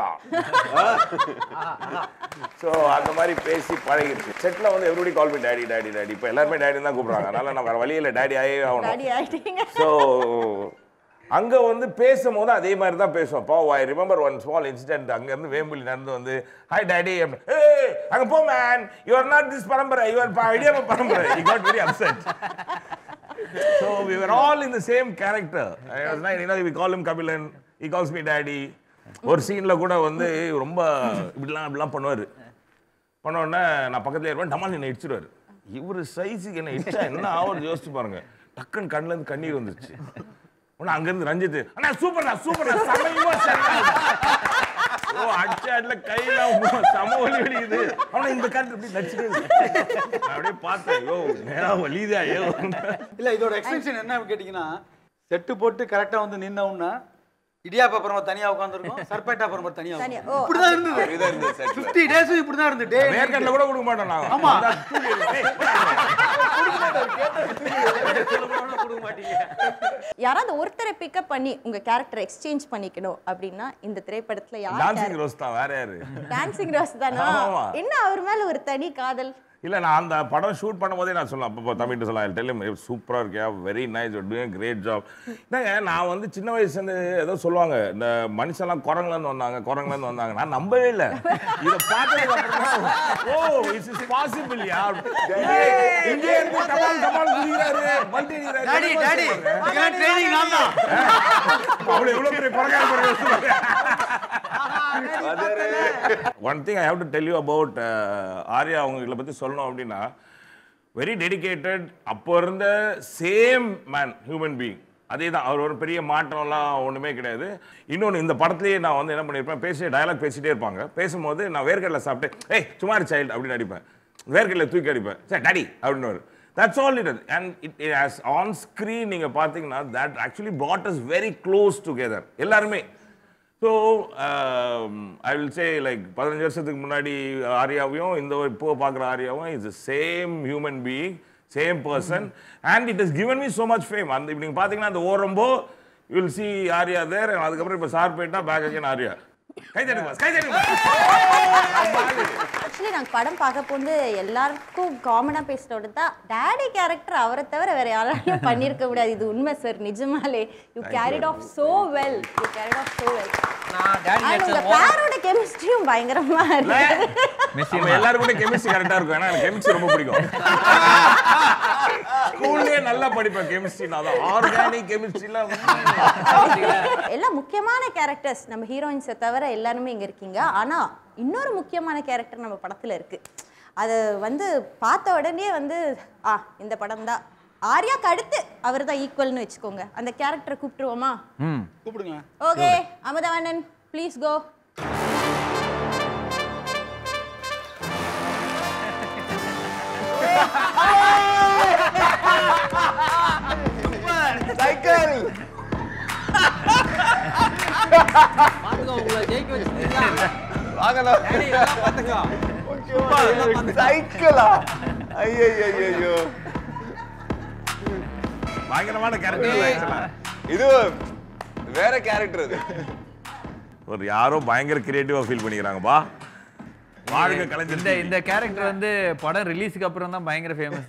so அந்த மாதிரி பேசி பழகிடுச்சு செட்ல வந்து everybody call me daddy இப்போ எல்லாரும் daddy தான் கூப்பிடுறாங்க அதனால நான் வேற வழி இல்ல டாடி ஆயே ஆகணும் டாடி ஆயிட்டீங்க so அங்க வந்து பேசும்போது அதே மாதிரி தான் பேசுவோம் பாவ் I remember one small incident அங்க இருந்து வேம்புலி நடந்து வந்து ஹாய் டாடி ஏய் அங்க போ man you are not this பரம்பரை யூ ஆர் ஐடியா பரம்பரை he got very upset so we were all in the same character I was like you know we call him Kabilan he calls me daddy ஒரு சீன்ல கூட வந்து ரொம்ப இப்படிலாம் பண்ணுவாரு பண்ண உடனே நான் பக்கத்துல இருப்பேன் டமால் என்ன இடிச்சிடுவாரு இவரு சைஸுக்கு என்ன இடிச்சா என்ன ஆகுது யோசிச்சு பாருங்க டக்குன்னு கண்ணுல இருந்து கண்ணீர் வந்துருச்சு அங்க இருந்து ரஞ்சித் அண்ணா சூப்பர்டா சமயமா ஓ அடிச்சாட்ல கையில சம ஒலி வெடிக்குது அவன இந்த காட்டு இப்படி நடிச்சிட்டே அப்படியே பார்த்தேன் ஐயோ நேரா வலிதா ஐயோ இல்ல இதோட எக்ஸ்டென்ஷன் என்ன கேட்டீங்கன்னா செட்டு போட்டு கரெக்டா வந்து நின்னவுன்னா இடியாப்பா பரம தனியா உட்கார்ந்திருக்கும் சர்பேட்டா பரம தனியா இப்படிதான் இருந்தது 50 டேஸ் இப்படிதான் இருந்து டே வேர்க்கடல கூட கொடுக்க மாட்டோம் நாங்க ஆமா யாராவது ஒருத்தரை பிக்கப் பண்ணி உங்க கேரக்டர் எக்ஸ்சேஞ்ச் பண்ணிக்கணும் அப்படின்னா இந்த திரைப்படத்துல யார் டான்சிங் ரோஸ் தான் வேற யாரு டான்சிங் ரோஸ் தானா என்ன அவர் மேல ஒரு தனி காதல் இல்ல நான் அந்த படம் ஷூட் பண்ணும்போதே நான் சொல்லலாம் அப்போ தம்பிட்டு சொல்லலாம் டெல் ஹிம் சூப்பரா இருக்கியா very nice you doing great job என்னங்க நான் வந்து சின்ன வயசுல ஏதோ சொல்லுவாங்க இந்த மனுஷன்லாம் குரங்குலேருந்து வந்தாங்க நான் நம்பவே இல்லை இதை பார்த்ததுக்கு அப்புறம் ஓ இட்ஸ் இஸ் பாசிபிள் யார் இங்கே இருந்து கமால் குதிக்கிறாரு மல்டி டாடி இதெல்லாம் ட்ரெய்னிங் நான் தான் அவளை எவ்வளவு பெரிய குரங்காக பாருங்க One thing I have to tell you about Arya அவங்களை பத்தி சொல்லணும் அப்படின்னா வெரி டெடிகேட்டட் அப்போ இருந்த சேம் மேன் ஹியூமன் பீயிங் அதே தான் அவர் ஒரு பெரிய மாற்றம்லாம் ஒன்றுமே கிடையாது இன்னொன்று இந்த படத்துலேயே நான் வந்து என்ன பண்ணியிருப்பேன் டயலாக் பேசிட்டே இருப்பாங்க பேசும்போது நான் வேர்க்கடலை சாப்பிட்டு ஏய் சுமார் சைல்டு அப்படின்னு அடிப்பேன் வேர்க்கடலை தூக்கி அடிப்பேன் சரி டாடி அப்படின்னு that's all it is and it has on screen நீங்கள் பார்த்தீங்கன்னா that actually brought us very close together எல்லாருமே So, I will say like 15 வருஷத்துக்கு முன்னாடி ஆரியாவையும் இந்த இப்போ பார்க்குற ஆரியாவும் is the same human being, same person and it has given me so much fame. அந்த இப்போ நீங்கள் பார்த்தீங்கன்னா அந்த ஓரம்போ you will see Arya there அதுக்கப்புறம் இப்போ சார்பேட்டா பேக் அகேன் ஆரியா கை தட்டுங்க ஆக்சுவலி நாங்கள் படம் பார்க்க போது எல்லாருக்கும் காமனாக பேசுகிறோட தான் டேடி கேரக்டர் அவரை தவிர வேற யாராலையும் பண்ணியிருக்க முடியாது இது உண்மை சார் நிஜமாலே you carried off so well உங்க பேரோட கெமிஸ்ட்ரியும் பயங்கரமா இருக்கு எல்லாரும் கூட கெமிஸ்ட்ரி கரெக்டா இருக்கும் ஏன்னா எனக்கு கெமிஸ்ட்ரி ரொம்ப பிடிக்கும் ஸ்கூல்லே நல்லா படிப்பேன் கெமிஸ்ட்ரி நான் தான் ஆர்கானிக் கெமிஸ்ட்ரிலாம் எல்லாம் முக்கியமான கேரக்டர்ஸ் நம்ம ஹீரோயின்ஸை தவிர எல்லாருமே இங்க இருக்கீங்க ஆனா இன்னொரு முக்கியமான கேரக்டர் நம்ம படத்துல இருக்கு அது வந்து பார்த்த உடனே வந்து இந்த படம் தான் ஆர்யாக்கு அடுத்து அவர் தான் ஈக்குவல்னு வச்சுக்கோங்க அந்த கேரக்டரை கூப்பிட்டுருவோமா கூப்பிடுங்க okay Amudhavanan please go cycle சைக்கிளா ஐயோ பயங்கரமான கேரக்டர் இது வேற கேரக்டர் அது ஒரு யாரோ பயங்கர கிரியேட்டிவா ஃபீல் பண்ணிக்கிறாங்கப்பா வாழ்க்கை கலைஞர் இந்த கேரக்டர் வந்து படம் ரிலீஸ்க்கு அப்புறம் தான் பயங்கர ஃபேமஸ்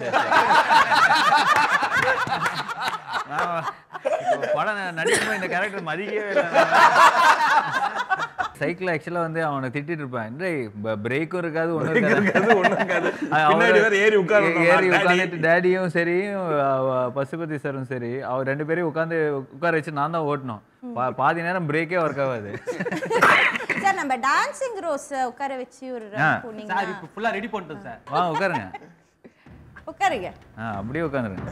படம் நடிக்கும்போது இந்த கேரக்டர் மதிக்கவே இல்லை சைக்கிள் ஆக்சுவலா வந்து அவனை திட்டிட்டு இருப்பான் பிரேக்கும் இருக்காது ஒன்றும் இருக்காது ஏறி உட்காந்துட்டு டேடியும் சரி பசுபதி சாரும் சரி அவர் ரெண்டு பேரையும் உட்கார வச்சு நான் தான் ஓட்டணும் பாதி நேரம் பிரேக்கே ஒர்க் ஆகாது சார் நம்ம டான்சிங் ரோஸ் உட்கார வச்சு ஒரு போனீங்க சார் இப்போ ஃபுல்லா ரெடி பண்ணிட்டோம் சார் உட்காருங்க அப்படியே உட்காந்துருங்க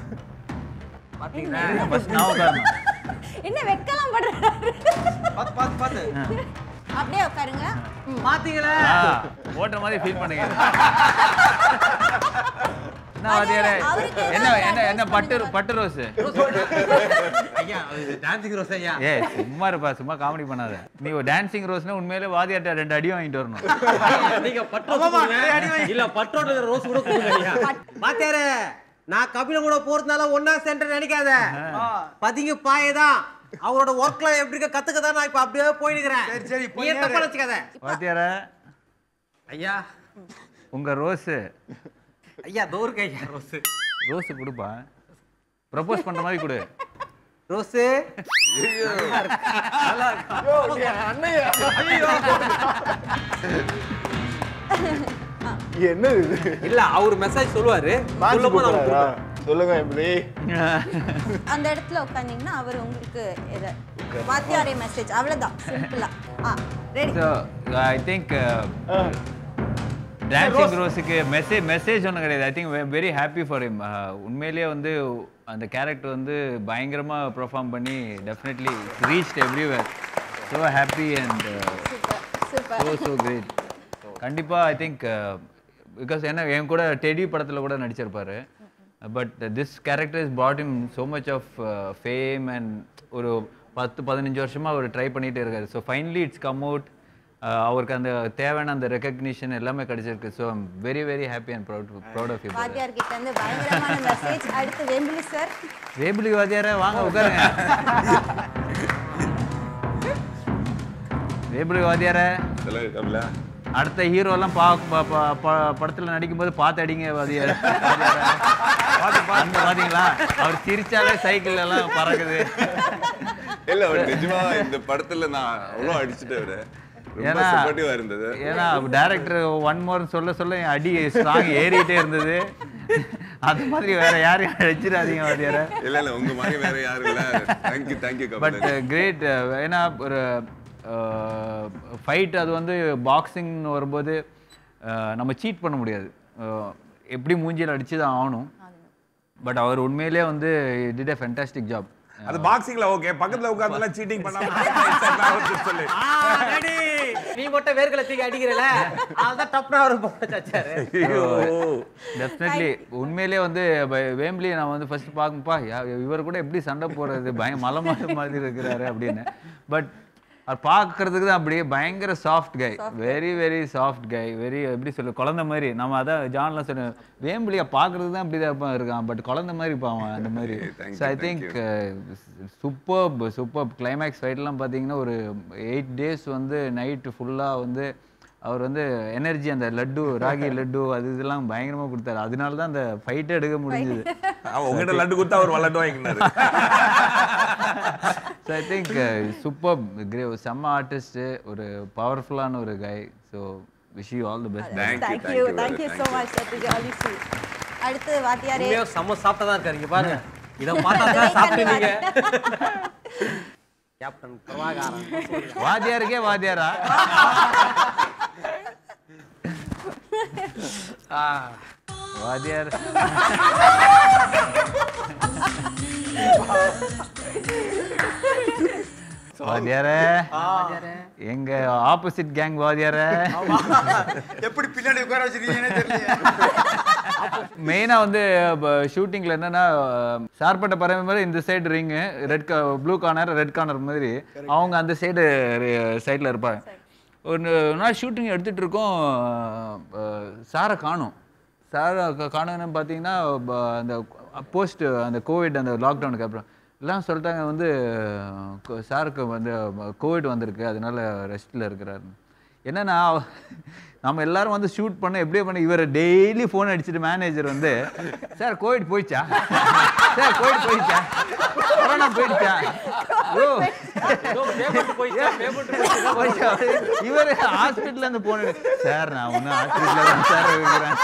நான் உட்காரணும் என்ன வெக்கலாம் பண்றாரு பாத்து அப்படியே உட்காருங்க மாத்தீங்களா ஓட்டுற மாதிரி ஃபீல் பண்ணுங்க என்ன வாத்தியாரே அவருக்கு என்ன ஏதாவது என்ன என்ன advice பட்டு ரோஸ் ஐயா டான்சிங் ரோஸ் ஐயா ஏ சும்மா இருப்பா சும்மா காமெடி பண்ணாத நீ ஒரு டான்சிங் ரோஸ்னா உண்மையிலே வாத்தியார்ட்ட 2 அடி வாங்கிட்டு வரணும் நீங்க பட்டு இல்ல பட்டோட ரோஸ் கூட கொடுங்க ஐயா பாத்தியாரே நான் கபில கூட போறதுனால ஒண்ணா சென்டர் நினைக்காத பதிங்க பாயதான் அவரோட ஒர்க்ல எப்படி இருக்க கத்துக்கதான் நான் இப்ப அப்படியே போயிடுறேன் சரி நீ தப்பா நினைச்சுக்காத வாத்தியாரே ஐயா உங்க ரோஸ் ஐயா தோருக்கு ஐயா ரோஸ் ரோஸ் கொடுப்பா ப்ரப்போஸ் பண்ற மாதிரி கொடு ரோஸ் என்னது இது இல்ல அவர் மெசேஜ் சொல்லுவாரு சொல்லப்போ நான் கொடுப்பேன். சொல்லுங்க எப்படி அந்த இடத்துல உட்காந்தீங்கன்னா அவர் உங்களுக்கு வாத்தியாரே மெசேஜ் அவ்வளவுதான் சிம்பிளா ready so I think dancing ரோஸுக்கு மெசேஜ் ஒன்றும் கிடையாது I think very happy for him உண்மையிலேயே வந்து அந்த கேரக்டர் வந்து பயங்கரமாக பெர்ஃபார்ம் பண்ணி definitely reached everywhere so happy and so great கண்டிப்பாக ஐ திங்க் பிகாஸ் என்ன என் கூட டெடி படத்தில் கூட நடிச்சிருப்பாரு but this character is brought him so much of fame and ஒரு 10-15 வருஷமாக அவர் ட்ரை பண்ணிகிட்டே இருக்காரு so finally it's come out அவருக்கு அந்த தேவையான அந்த ரெகக்னிஷன் எல்லாமே கிடைச்சிருக்கு so I'm very very happy and proud of you வாத்தியார் கிட்ட இருந்து பயங்கரமான மெசேஜ் அடுத்து வேம்புலி சார் வேம்புலி வாத்தியாரே வாங்க உட்காருங்க வேம்புலி வாத்தியாரே சொல்லுங்க கபிலா அடுத்த ஹீரோலாம் படத்தில் நடிக்கும்போது பார்த்து அடிங்க வாத்தியார் பாத்தீங்களா அவர் சிரிச்சாலே சைக்கிள் எல்லாம் பறக்குது இல்ல அவர் நிஜமா இந்த படத்துல நான் அவ்வளவு அடிச்சுட்டு ரொம்ப ஏன்னா சப்போர்ட்டிவா இருந்தது ஏன்னா டைரக்டர் ஒன் மோர் சொல்ல என் அடி ஸ்ட்ராங் ஏறிட்டே இருந்தது அது மாதிரி வேற யாரையும் அடிச்சிடாதீங்க வாத்தியார இல்ல இல்ல உங்க மாதிரி வேற யாரும் இல்ல தேங்க்யூ பட் கிரேட் ஏன்னா ஒரு ஃபைட் அது வந்து பாக்ஸிங்னு வரும்போது நம்ம சீட் பண்ண முடியாது எப்படி மூஞ்சியில் அடிச்சு தான் ஆகணும் பட் அவர் உண்மையிலேயே வந்து டிட் a fantastic job அது பாக்ஸிங்ல ஓகே பக்கத்துல உட்கார்ந்தெல்லாம் சீட்டிங் பண்ணாம சொல்லு நீ மட்டும் வேர்களை தூக்கி அடிக்கிறல அதான் டப்னா அவர் போச்சாரு டெஃபினெட்லி உண்மையிலேயே வந்து வேம்பிலி நான் வந்து ஃபர்ஸ்ட் பார்க்கும்பா இவர் கூட எப்படி சண்டை போடுறது மலை மாதிரி இருக்கிறாரு அப்படின்னு பட் அவர் பார்க்கறதுக்கு தான் அப்படியே பயங்கர soft guy very very soft guy very எப்படி சொல்ல குழந்தை மாதிரி நம்ம அதான் ஜான்லாம் சொன்னோம் வேம்பிலியா பார்க்கறதுக்கு தான் அப்படி தான் இருக்கான் பட் குழந்தை மாதிரி பாவன் அந்த மாதிரி so I think super climax ஃபைட்லாம் பார்த்தீங்கன்னா ஒரு 8 days வந்து நைட்டு ஃபுல்லாக வந்து அவர் வந்து எனர்ஜி அந்த லட்டு ராகி லட்டு அது இதெல்லாம் பயங்கரமாக கொடுத்தாரு அதனால தான் அந்த ஃபைட்டை எடுக்க முடிஞ்சது உங்ககிட்ட லட்டு கொடுத்தா அவர் லட்டு வாங்கினாரு ஸோ ஐ திங்க் சூப்பர் செம்ம ஆர்டிஸ்ட் ஒரு பவர்ஃபுல்லான ஒரு guy so wish you all the best thank you so much அடுத்து வாத்தியாரே செம்ம சாப்பிட்டா தான் இருக்காரு இங்க பாருங்க இதை பார்த்தா தான் சாப்பிடுவீங்க கேப்டன் பிரபாகரன் வாத்தியாருக்கே வாத்தியாரா வாத்தியார் வாத்தியாரே எங்க ஆப்போசிட் கேங் வாத்தியாரே எப்படி பின்னாடி உட்கார வச்சிருக்கீங்கன்னே தெரியல மெயினா வந்து ஷூட்டிங்ல என்னன்னா சார்பட்ட பறவை மாதிரி இந்த side ring blue corner red corner மாதிரி அவங்க அந்த சைடில் இருப்பாங்க ஒரு நாள் ஷூட்டிங் எடுத்துட்டு இருக்கோம் சாரை காணும் சாரை காணுன்னு பார்த்தீங்கன்னா அந்த போஸ்ட் அந்த கோவிட் அந்த லாக்டவுனுக்கு அப்புறம் எல்லாம் சொல்லிட்டாங்க வந்து சாருக்கு வந்து கோவிட் வந்திருக்கு அதனால ரெஸ்ட்டில் இருக்கிறாரு என்னன்னா நம்ம எல்லாரும் வந்து ஷூட் பண்ண எப்படியே பண்ண இவர் டெய்லி ஃபோன் அடிச்சுட்டு மேனேஜர் வந்து சார் கோவிட் போயிடுச்சா சார் கோவிட் போயிடுச்சா கொரோனா போயிடுச்சா இவர் ஹாஸ்பிட்டல்ல இருந்து போன சார் நான் ஒன்றும் ஹாஸ்பிட்டல்ல தான் சார் இருக்கிறேன்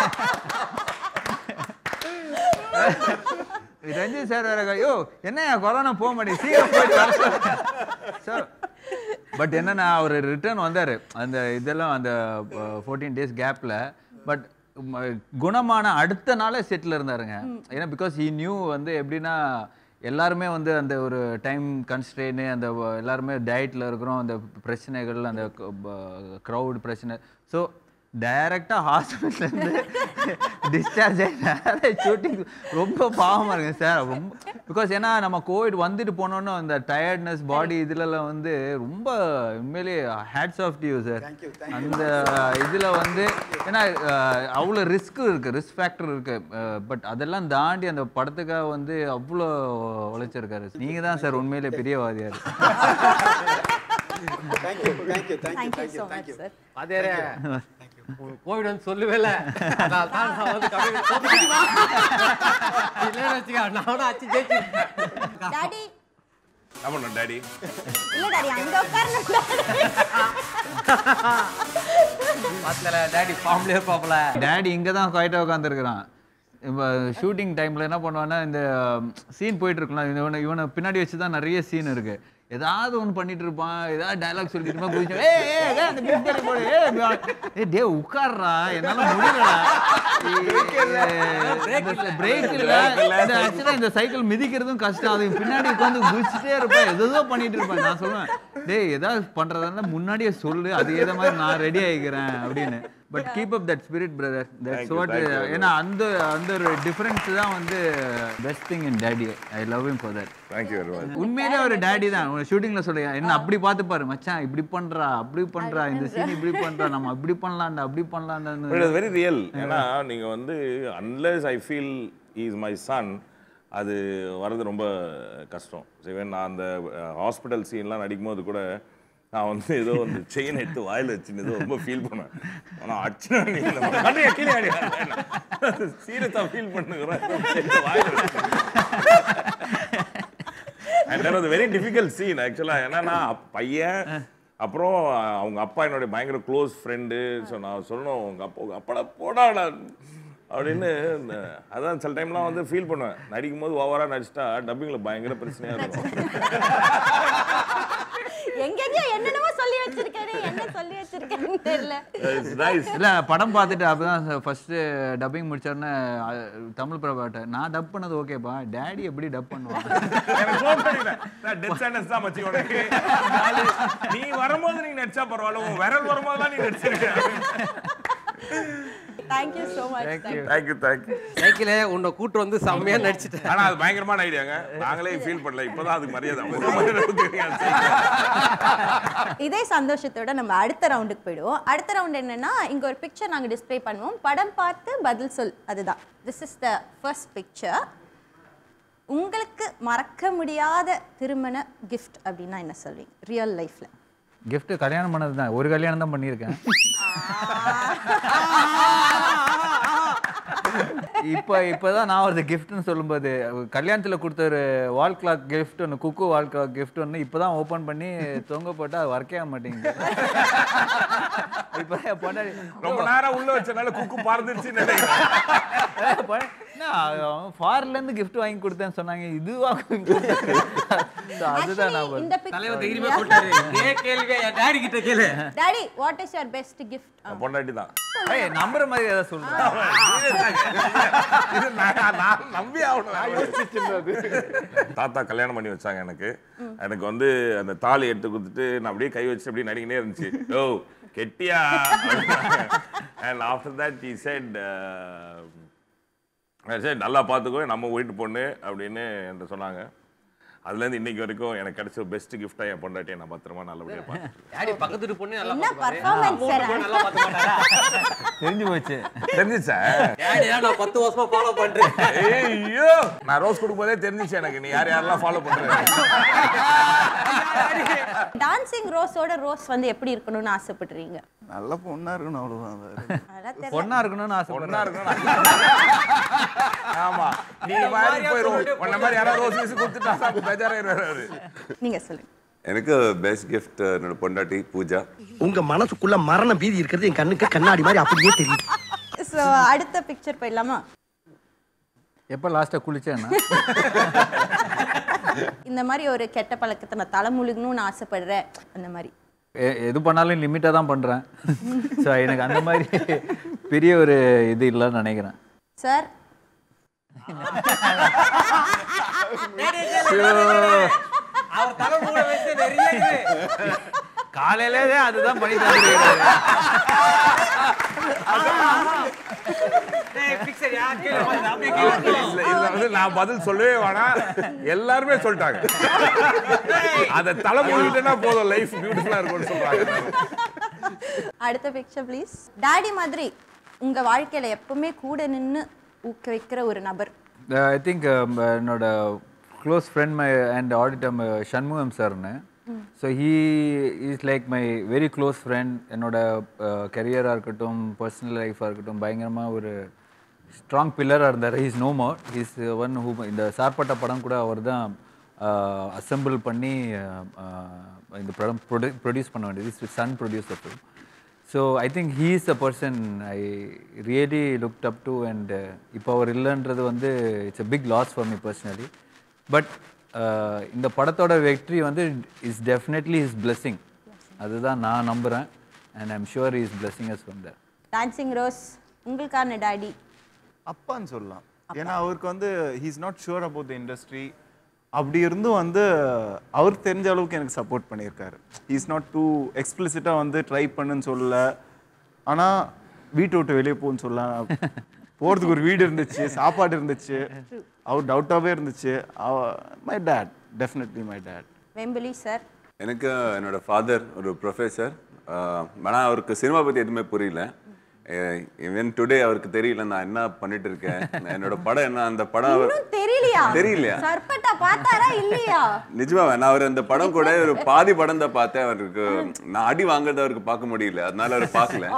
ரஞ்சித் சார் வேற ஐயோ என்ன கொரோனா போக மாட்டேங்குது சீக்கிரம் போயிட்டு சார் பட் என்னன்னா அவர் ரிட்டர்ன் வந்தார் அந்த இதெல்லாம் அந்த 14 days கேப்பில் பட் குணமான அடுத்த நாளே செட்டில் இருந்தாருங்க ஏன்னா பிகாஸ் ஹீ நியூ வந்து எப்படின்னா எல்லாருமே வந்து அந்த ஒரு டைம் கன்ஸ்ட்ரெயின் அந்த எல்லாருமே டயட்டில் இருக்கிறோம் அந்த பிரச்சனைகள் அந்த க்ரௌட் பிரச்சனை ஸோ டைரெக்டாக ஹாஸ்பிட்டலேருந்து டிஸ்சார்ஜ் ஆகி நேராக ஷூட்டிங். ரொம்ப பாவமாக இருக்குங்க சார். ரொம்ப பிகாஸ் ஏன்னா நம்ம கோவிட் வந்துட்டு போனோன்னு அந்த டயர்ட்னஸ் பாடி இதுலலாம் வந்து ரொம்ப உண்மையிலேயே ஹேட்ஸ் ஆஃப் யூ சார். அந்த இதில் வந்து ஏன்னா அவ்வளோ ரிஸ்க் இருக்குது, ரிஸ்க் ஃபேக்டர் இருக்குது. பட் அதெல்லாம் தாண்டி அந்த படத்துக்காக வந்து அவ்வளோ உழைச்சிருக்காரு. நீங்கள் தான் சார் உண்மையிலே பெரியவாதியார். Thank you so much sir. அதே கோவிட் வந்து சொல்லவேல, அதனால தான் நான் வந்து இல்லைன்னு வச்சுக்க நான் அச்சு ஜெயிச்சு. டாடி என்ன பண்ண டாடி? இல்ல டாடி அங்க உட்காரணும். பார்த்தல டாடி ஃபார்ம்லயே பாப்பல. டேடி இங்கே தான் குவைட்டாக உட்காந்துருக்குறான். இப்போ ஷூட்டிங் டைமில் என்ன பண்ணுவான்னா, இந்த சீன் போயிட்டு இருக்கலாம், இவனை பின்னாடி வச்சு தான் நிறைய சீன் இருக்குது. ஏதாவது ஒன்று பண்ணிட்டு இருப்பான், ஏதாவது டைலாக் சொல்லிட்டு இருப்பான். டே உட்கார்றா, என்னால முடியலடா, பிரேக் இல்லை. ஆக்சுவலாக இந்த சைக்கிள் மிதிக்கிறதும் கஷ்டம், அது பின்னாடி உட்காந்து குதிச்சுட்டே இருப்பேன், எதோ பண்ணிட்டு இருப்பேன். நான் சொல்லுவேன், டே ஏதாவது பண்றதா முன்னாடியே சொல்லு, அது ஏத மாதிரி நான் ரெடி ஆகிக்கிறேன் அப்படின்னு. But keep up that spirit brother. That's what. ஏன்னா அந்த அந்த ஒரு டிஃபரன்ஸ் தான் வந்து best thing in daddy. I love him for that. Thank you very much. உண்மையிலே ஒரு டேடி தான். ஷூட்டிங்ல சொல்லுங்க, என்ன அப்படி பார்த்துப்பாரு, மச்சான் இப்படி பண்றா, அப்படி பண்றா, இந்த சீன் இப்படி பண்றா, நம்ம அப்படி பண்ணலாம்டா, அப்படி பண்ணலாம்னு. It is very real. ஏன்னா நீங்க வந்து unless I feel he is my son, அது வர்றது ரொம்ப கஷ்டம். ஈவன் நான் அந்த ஹாஸ்பிட்டல் சீன்லாம் நடிக்கும்போது கூட நான் வந்து ஏதோ அந்த செயின் எடுத்து வாயில் வச்சுன்னு ஏதோ ரொம்ப ஃபீல் பண்ணேன். ஆனால் அடிச்சுனா நீ கீழே ஆடி சீரியஸாக ஃபீல் பண்ணுறேன் வாயில் வச்சு. And that was a very difficult scene ஆக்சுவலாக. ஏன்னா பையன் அப்புறம் அவங்க அப்பா என்னுடைய பயங்கர க்ளோஸ் ஃப்ரெண்டு. ஸோ நான் சொல்லணும், உங்கள் அப்பாடா போடாடா அப்படின்னு. அதான் சில டைம்லாம் வந்து ஃபீல் பண்ணுவேன், நடிக்கும் போது ஓவராக நடிச்சிட்டா டப்பிங்கில் பயங்கர பிரச்சனையாக இருக்கும். எங்கெங்க என்னென்னமோ சொல்லி வச்சிருக்காரு, என்ன சொல்லி வச்சிருக்காருன்னு தெரியல. இல்ல படம் பார்த்துட்டு அப்பதான் ஃபர்ஸ்ட் டப்பிங் முடிச்சோடனே தமிழ் பிரபாட்ட நான் டப் பண்ணது ஓகேப்பா, டேடி எப்படி டப் பண்ணுவான். நீ வரும்போது நீ நடிச்சா பரவாயில்ல, உன் விரல் வரும்போதுலாம் நீ நடிச்சிருக்க. Thank you so much. Thank you. சைக்கிளே உன்னை கூட்டு வந்து செம்மையா நடிச்சிட்டேன். ஆனா அது பயங்கரமான ஐடியாங்க, நாங்களே ஃபீல் பண்ணல, இப்பதான் அதுக்கு மரியாதை. இதே சந்தோஷத்தோட நம்ம அடுத்த ரவுண்டுக்கு போயிடுவோம். அடுத்த ரவுண்ட் என்னன்னா, இங்க ஒரு பிக்சர் நாங்க டிஸ்ப்ளே பண்ணுவோம், படம் பார்த்து பதில் சொல். அதுதான் this is the first picture. உங்களுக்கு மறக்க முடியாத திருமண கிஃப்ட் அப்படின்னா என்ன சொல்வீங்க ரியல் லைஃப்ல? கிஃப்ட் கல்யாணம் பண்ணது தான். ஒரு கல்யாணம் தான் பண்ணியிருக்கேன். இப்போதான் நான் ஒரு கிஃப்ட்னு சொல்லும்போது, கல்யாணத்தில் கொடுத்த ஒரு வால் கிளாக் கிஃப்ட் ஒன்று, குக்கு வால் கிளாக் கிஃப்ட் ஒன்று இப்போதான் ஓப்பன் பண்ணி தொங்க போட்டால் அது ஒர்க்கே ஆக மாட்டேங்குது. இப்போ பொண்டாடி ரொம்ப நேரம் உள்ள வச்சனால குக்கு பறந்துருச்சு. ஃபாரின்லேருந்து கிஃப்ட் வாங்கி கொடுத்தேன்னு சொன்னாங்க, இதுவா அதுதான் நான் தலைவர் தைரியமா போட்டாரு. இதே கேள்வி என் டாடி கிட்ட கேளு. Daddy what is your best gift? பொண்டாட்டி தான். நம்புற மாதிரி ஏதாவது சொல்றேன். நம்பி தாத்தா கல்யாணம் பண்ணி வச்சாங்க எனக்கு. எனக்கு வந்து அந்த தாலி எடுத்து கொடுத்துட்டு நான் அப்படியே கை வச்சு அப்படியே நடிக்கினே இருந்துச்சு. ஓ கெட்டியா. And after that he said நல்லா பார்த்துக்கோ, நம்ம வீட்டு பொண்ணு அப்படின்னு என்கிட்ட சொன்னாங்க. அதுலேருந்து இன்னைக்கு வரைக்கும் எனக்கு கிடைச்ச பெஸ்ட் கிஃப்டா என் பொண்டாட்டியை நான் பத்திரமா நல்லபடியா பார்த்தேன். டாடி பக்கத்து பொண்ணு நல்லா என்ன பாத்துப்பாரு. பெர்ஃபார்மன்ஸ் நல்லா பார்த்த மாட்டாரா? தெரிஞ்சு போச்சு. தெரிஞ்சிச்சா? டாடி நான் 10 வருஷமா ஃபாலோ பண்றேன். ஐயோ நான் ரோஸ் கொடுக்கும்போதே தெரிஞ்சிச்சு எனக்கு நீ யாரெல்லாம் ஃபாலோ பண்ற. டான்சிங் ரோஸோட ரோஸ் வந்து எப்படி இருக்கணும்னு ஆசைப்படுறீங்க? நல்ல பொண்ணா இருக்கணும், அவ்வளவுதான். பொண்ணா இருக்கணும்னு ஆசை. பொண்ணா இருக்கணும். ஆமா நீ மாதிரி போயிரும். உன்ன மாதிரி யாராவது ரோஸ் வீசி கொடுத்துட்டா சாப்பிட்டு பேஜாராயிருவாரு. நீங்க சொல்லுங்க. எனக்கு பெஸ்ட் கிஃப்ட் என்னோட பொண்டாட்டி பூஜா. உங்க மனசுக்குள்ள மரண பீதி இருக்கிறது என் கண்ணுக்கு கண்ணாடி மாதிரி அப்படியே தெரியுது. சோ அடுத்த பிக்சர் போயிடலாமா? எப்போ லாஸ்ட்டாக குளிச்சேன்னா இந்த மாதிரி ஒரு கெட்ட பழக்கத்தை நான் தலைமுழுகணும்னு ஆசைப்படுறேன், அந்த மாதிரி எது பண்ணாலும் லிமிட்டாக தான் பண்ணுறேன். ஸோ எனக்கு அந்த மாதிரி பெரிய ஒரு இது இல்லைன்னு நினைக்கிறேன். சார் அவர் தலை மூட வச்சு நிறைய காலையிலே அதுதான் பண்ணி தந்துருக்காரு. சரியா கீழே பாருங்க அப்படியே கீழே இதுல வந்து நான் பதில் சொல்லவே வேணாம், எல்லாருமே சொல்லிட்டாங்க. அத தலைமொழிட்டேன்னா போதும், லைஃப் பியூட்டிஃபுல்லா இருக்கும்னு சொல்றாங்க. அடுத்த பிக்சர் ப்ளீஸ். டாடி மாதிரி உங்க வாழ்க்கையில எப்பவுமே கூட நின்னு ஊக்குவிக்கிற ஒரு நபர். ஐ திங்க் என்னோட close friend my and auditor Shanmugam சார்னு. So he is like my very close friend. என்னோட கரியராக இருக்கட்டும், பர்சனல் லைஃபாக இருக்கட்டும், பயங்கரமாக ஒரு ஸ்ட்ராங் பில்லராக இருந்தார். He's no more. He's one who இந்த சார்பட்ட படம் கூட அவர் தான் அசம்பிள் பண்ணி இந்த படம் ப்ரொடியூஸ் பண்ண வேண்டியது. Is son produce the film. So I think he is a person I really looked up to. அண்ட் இப்போ அவர் இல்லைன்றது வந்து it's a big loss for me personally. But இந்த படத்தோட வெற்றி வந்து இஸ் டெஃபினெட்லி ஹிஸ் பிளெஸிங். அதுதான் நான் நம்புகிறேன். And I'm sure is blessing as from there. Dancing rose உங்களுக்கான டாடி அப்பான்னு சொல்லலாம். ஏன்னா அவருக்கு வந்து he's not sure about the industry. அப்படி இருந்தும் வந்து அவருக்கு தெரிஞ்ச அளவுக்கு எனக்கு சப்போர்ட் பண்ணியிருக்காரு. ஹீஸ் நாட் டூ எக்ஸ்பிளிசிட்டாக வந்து ட்ரை பண்ணுன்னு சொல்லல, ஆனால் வீட்டை விட்டு வெளியே போன்னு சொல்லலாம். போகிறதுக்கு ஒரு வீடு இருந்துச்சு, சாப்பாடு இருந்துச்சு, அவர் டவுட்டாகவே இருந்துச்சு. My dad, definitely my dad. Vembuli sir. எனக்கு என்னோட ஃபாதர் ஒரு ப்ரொஃபஸர். ஆனால் அவருக்கு சினிமா பற்றி எதுவுமே புரியல. ஈவன் டுடே அவருக்கு தெரியல நான் என்ன பண்ணிட்டு இருக்கேன், என்னோட படம் என்ன, அந்த படம் தெரியலையா? சர்பட்டா பார்த்தாரா இல்லையா? நிஜமா நான் அவர் அந்த படம் கூட ஒரு பாதி படம் தான் பார்த்தேன். அவருக்கு நான் அடி வாங்குறத அவருக்கு பார்க்க முடியல, அதனால அவர் பார்க்கல.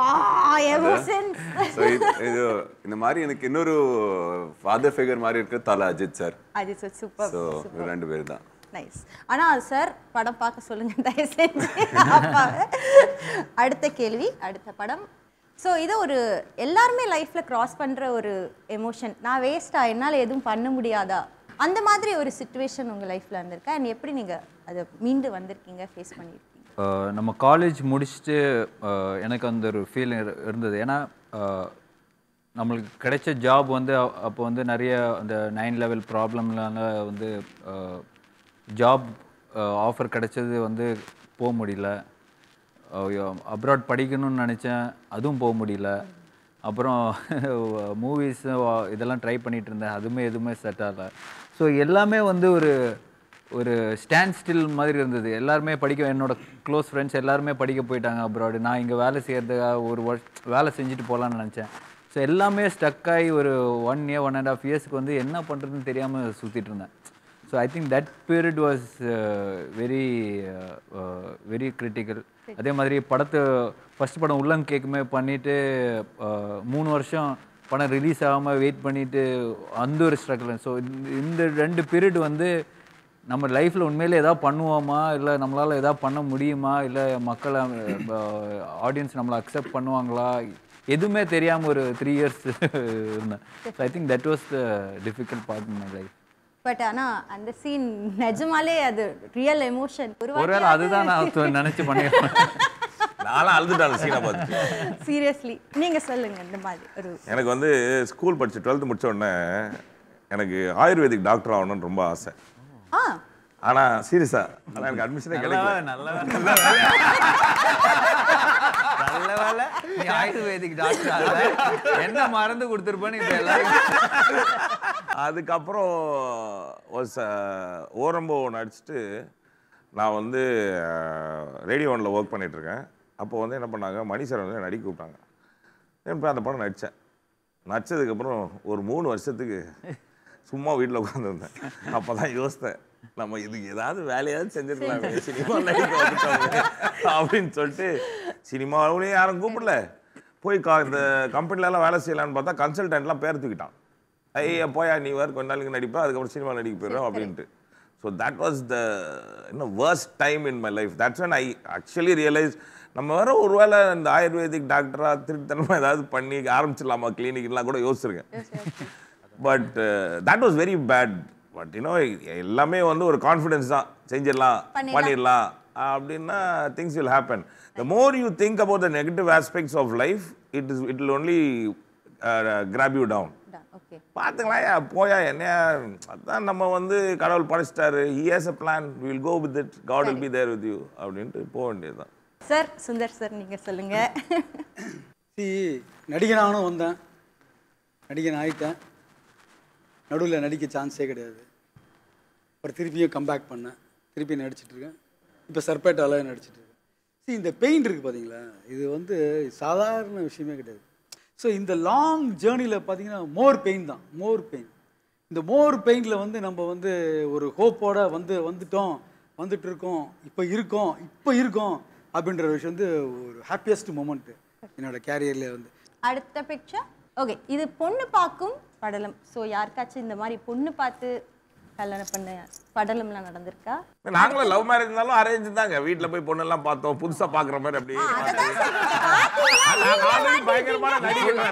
இது இந்த மாதிரி எனக்கு இன்னொரு ஃபாதர் ஃபிகர் மாதிரி இருக்கு Thala Ajith sir. Ajith sir super. So ரெண்டு பேர் தான். நைஸ். ஆனா சார் படம் பார்க்க சொல்லுங்க தயவு செஞ்சு. அடுத்த கேள்வி, அடுத்த படம். ஸோ இது ஒரு எல்லாருமே லைஃப்பில் க்ராஸ் பண்ணுற ஒரு எமோஷன். நான் வேஸ்ட்டா, என்னால் எதுவும் பண்ண முடியாதா, அந்த மாதிரி ஒரு சுச்சுவேஷன் உங்கள் லைஃப்பில் இருந்திருக்கா? அண்ட் எப்படி நீங்கள் அதை மீண்டு வந்திருக்கீங்க, ஃபேஸ் பண்ணியிருக்கீங்க? நம்ம காலேஜ் முடிச்சுட்டு எனக்கு அந்த ஒரு ஃபீல் இருந்தது. ஏன்னா நம்மளுக்கு கிடைச்ச ஜாப் வந்து அப்போ வந்து நிறைய அந்த 9 லெவல் ப்ராப்ளம்னால வந்து ஜாப் ஆஃபர் கிடைச்சது வந்து போக முடியல. அப்ராட் படிக்கணும்னு நினச்சேன், அதுவும் போக முடியல. அப்புறம் மூவிஸ் இதெல்லாம் ட்ரை பண்ணிகிட்டு இருந்தேன், அதுவுமே எதுவுமே செட் ஆகலை. ஸோ எல்லாமே வந்து ஒரு ஒரு ஸ்டாண்ட் ஸ்டில் மாதிரி இருந்தது. எல்லாருமே படிக்க, என்னோட க்ளோஸ் ஃப்ரெண்ட்ஸ் எல்லாருமே படிக்க போயிட்டாங்க அப்ராடு. நான் இங்கே வேலை செய்கிறதுக்காக ஒரு வேலை செஞ்சுட்டு போகலான்னு நினச்சேன். ஸோ எல்லாமே ஸ்டக் ஆகி ஒரு 1 year 1.5 yearsக்கு வந்து என்ன பண்ணுறதுன்னு தெரியாமல் சுற்றிட்டு இருந்தேன். So I think that period was very critical. அதே மாதிரி ஃபஸ்ட் படம் உள்ளம் கேக்குமே பண்ணிவிட்டு 3 வருஷம் படம் ரிலீஸ் ஆகாமல் வெயிட் பண்ணிவிட்டு அந்த ஒரு ஸ்ட்ரகிள். ஸோ இந்த 2 பீரியட் வந்து நம்ம லைஃப்பில் உண்மையிலே எதாவது பண்ணுவோமா, இல்லை நம்மளால் எதாவது பண்ண முடியுமா, இல்லை மக்களை ஆடியன்ஸ் நம்மளை அக்செப்ட் பண்ணுவாங்களா, எதுவுமே தெரியாமல் ஒரு 3 years இருந்தேன். So I think that was the difficult part in my life. But ஆனால் அந்த சீன் நிஜமாலே அது ரியல் எமோஷன். ஒருவேளை அதுதான் நான் நினச்சி பண்ணியிருப்பேன். நானும் அழுதுட்டாங்க சீனை பார்த்து. சீரியஸ்லி நீங்கள் சொல்லுங்கள். இந்த மாதிரி ஒரு எனக்கு வந்து ஸ்கூல் படிச்சு 12th முடிச்ச உடனே எனக்கு ஆயுர்வேதிக் டாக்டர் ஆகணும்னு ரொம்ப ஆசை. ஆனா சீரியஸா ஆனா எனக்கு அட்மிஷனே கிடைக்கல. நல்ல வேலை நீ ஆயுர்வேதிக் டாக்டர் என்ன மருந்து கொடுத்துருப்பேன்னு இப்போ எல்லாரும். அதுக்கப்புறம் ஓரம்போ நடிச்சுட்டு நான் வந்து ரேடியோ 1ல் ஒர்க் பண்ணிகிட்ருக்கேன். அப்போ வந்து என்ன பண்ணாங்க, மணி சார் வந்து நடிக்க கூப்பிட்டாங்க. போய் அந்த படம் நடித்தேன். நடித்ததுக்கப்புறம் ஒரு 3 வருஷத்துக்கு சும்மா வீட்டில் உட்காந்துருந்தேன். அப்போ தான் யோசித்தேன், நம்ம இதுக்கு ஏதாவது வேலையாவது செஞ்சுருக்கலாமே, சினிமா நடிக்க வந்துட்டோம் அப்படின்னு சொல்லிட்டு. சினிமாவிலையும் யாரும் கூப்பிடல. போய் இந்த கம்பெனிலலாம் வேலை செய்யலான்னு பார்த்தா கன்சல்டன்ட்லாம் பேர் தூக்கிட்டான். ஐயா போயா நீ வேறு கொஞ்ச நாளைக்கு நடிப்பா, அதுக்கப்புறம் சினிமா நடிக்க போயிடும் அப்படின்ட்டு. So that was the worst time in my life. That's when I actually realized நம்ம வேறு ஒரு வேளை இந்த ஆயுர்வேதிக் டாக்டராக திருத்தனமாக ஏதாவது பண்ணி ஆரம்பிச்சிடலாமா கிளினிக்லாம் கூட யோசிச்சிருக்கேன். But that was very bad. But எல்லாமே வந்து ஒரு கான்ஃபிடென்ஸ் தான், செஞ்சிடலாம் பண்ணிடலாம் அப்படின்னா things will happen. The more you think about the negative aspects of life, it will only grab you down. பார்த்துங்களா போயா என்ன, அதான் நம்ம வந்து கடவுள் படைச்சிட்டாரு, he has a plan, we will go with it, God will be there with you அப்படின்ட்டு போக வேண்டியதுதான். சார் சுந்தர் சார் நீங்கள் சொல்லுங்க. நடிகனானும் வந்தேன், நடிகன் ஆகிட்டேன், நடுவில் நடிக்க சான்ஸே கிடையாது. அப்புறம் திருப்பியும் கம்பேக் பண்ணேன், திருப்பி நடிச்சிட்ருக்கேன். இப்போ சர்பேட்டாவில் நடிச்சிட்ருக்கேன். சரி, இந்த பெயின் இருக்குது பார்த்தீங்களா, இது வந்து சாதாரண விஷயமே கிடையாது. ஸோ இந்த லாங் ஜேர்னியில் பார்த்தீங்கன்னா மோர் பெயின் தான், மோர் பெயின். இந்த மோர் பெயினில் வந்து நம்ம வந்து ஒரு ஹோப்போடு வந்துட்டுருக்கோம், இப்போ இருக்கோம் அப்படின்ற விஷயம் வந்து ஒரு ஹாப்பியஸ்ட் மூமெண்ட்டு என்னோடய கேரியரில் வந்து. அடுத்த பிக்சர். ஓகே, இது பொண்ணு பார்க்கும் படலம். ஸோ யாருக்காச்சும் இந்த மாதிரி பொண்ணு பார்த்து கல்யாணம் பண்ண படலம்லாம் நடந்திருக்கா? நாங்களும் லவ் மேரேஜ் இருந்தாலும் அரேஞ்ச் தாங்க. வீட்டுல போய் பொண்ணெல்லாம் பார்த்தோம், புதுசா பாக்குற மாதிரி. அப்படி பயங்கரமான நடிகர்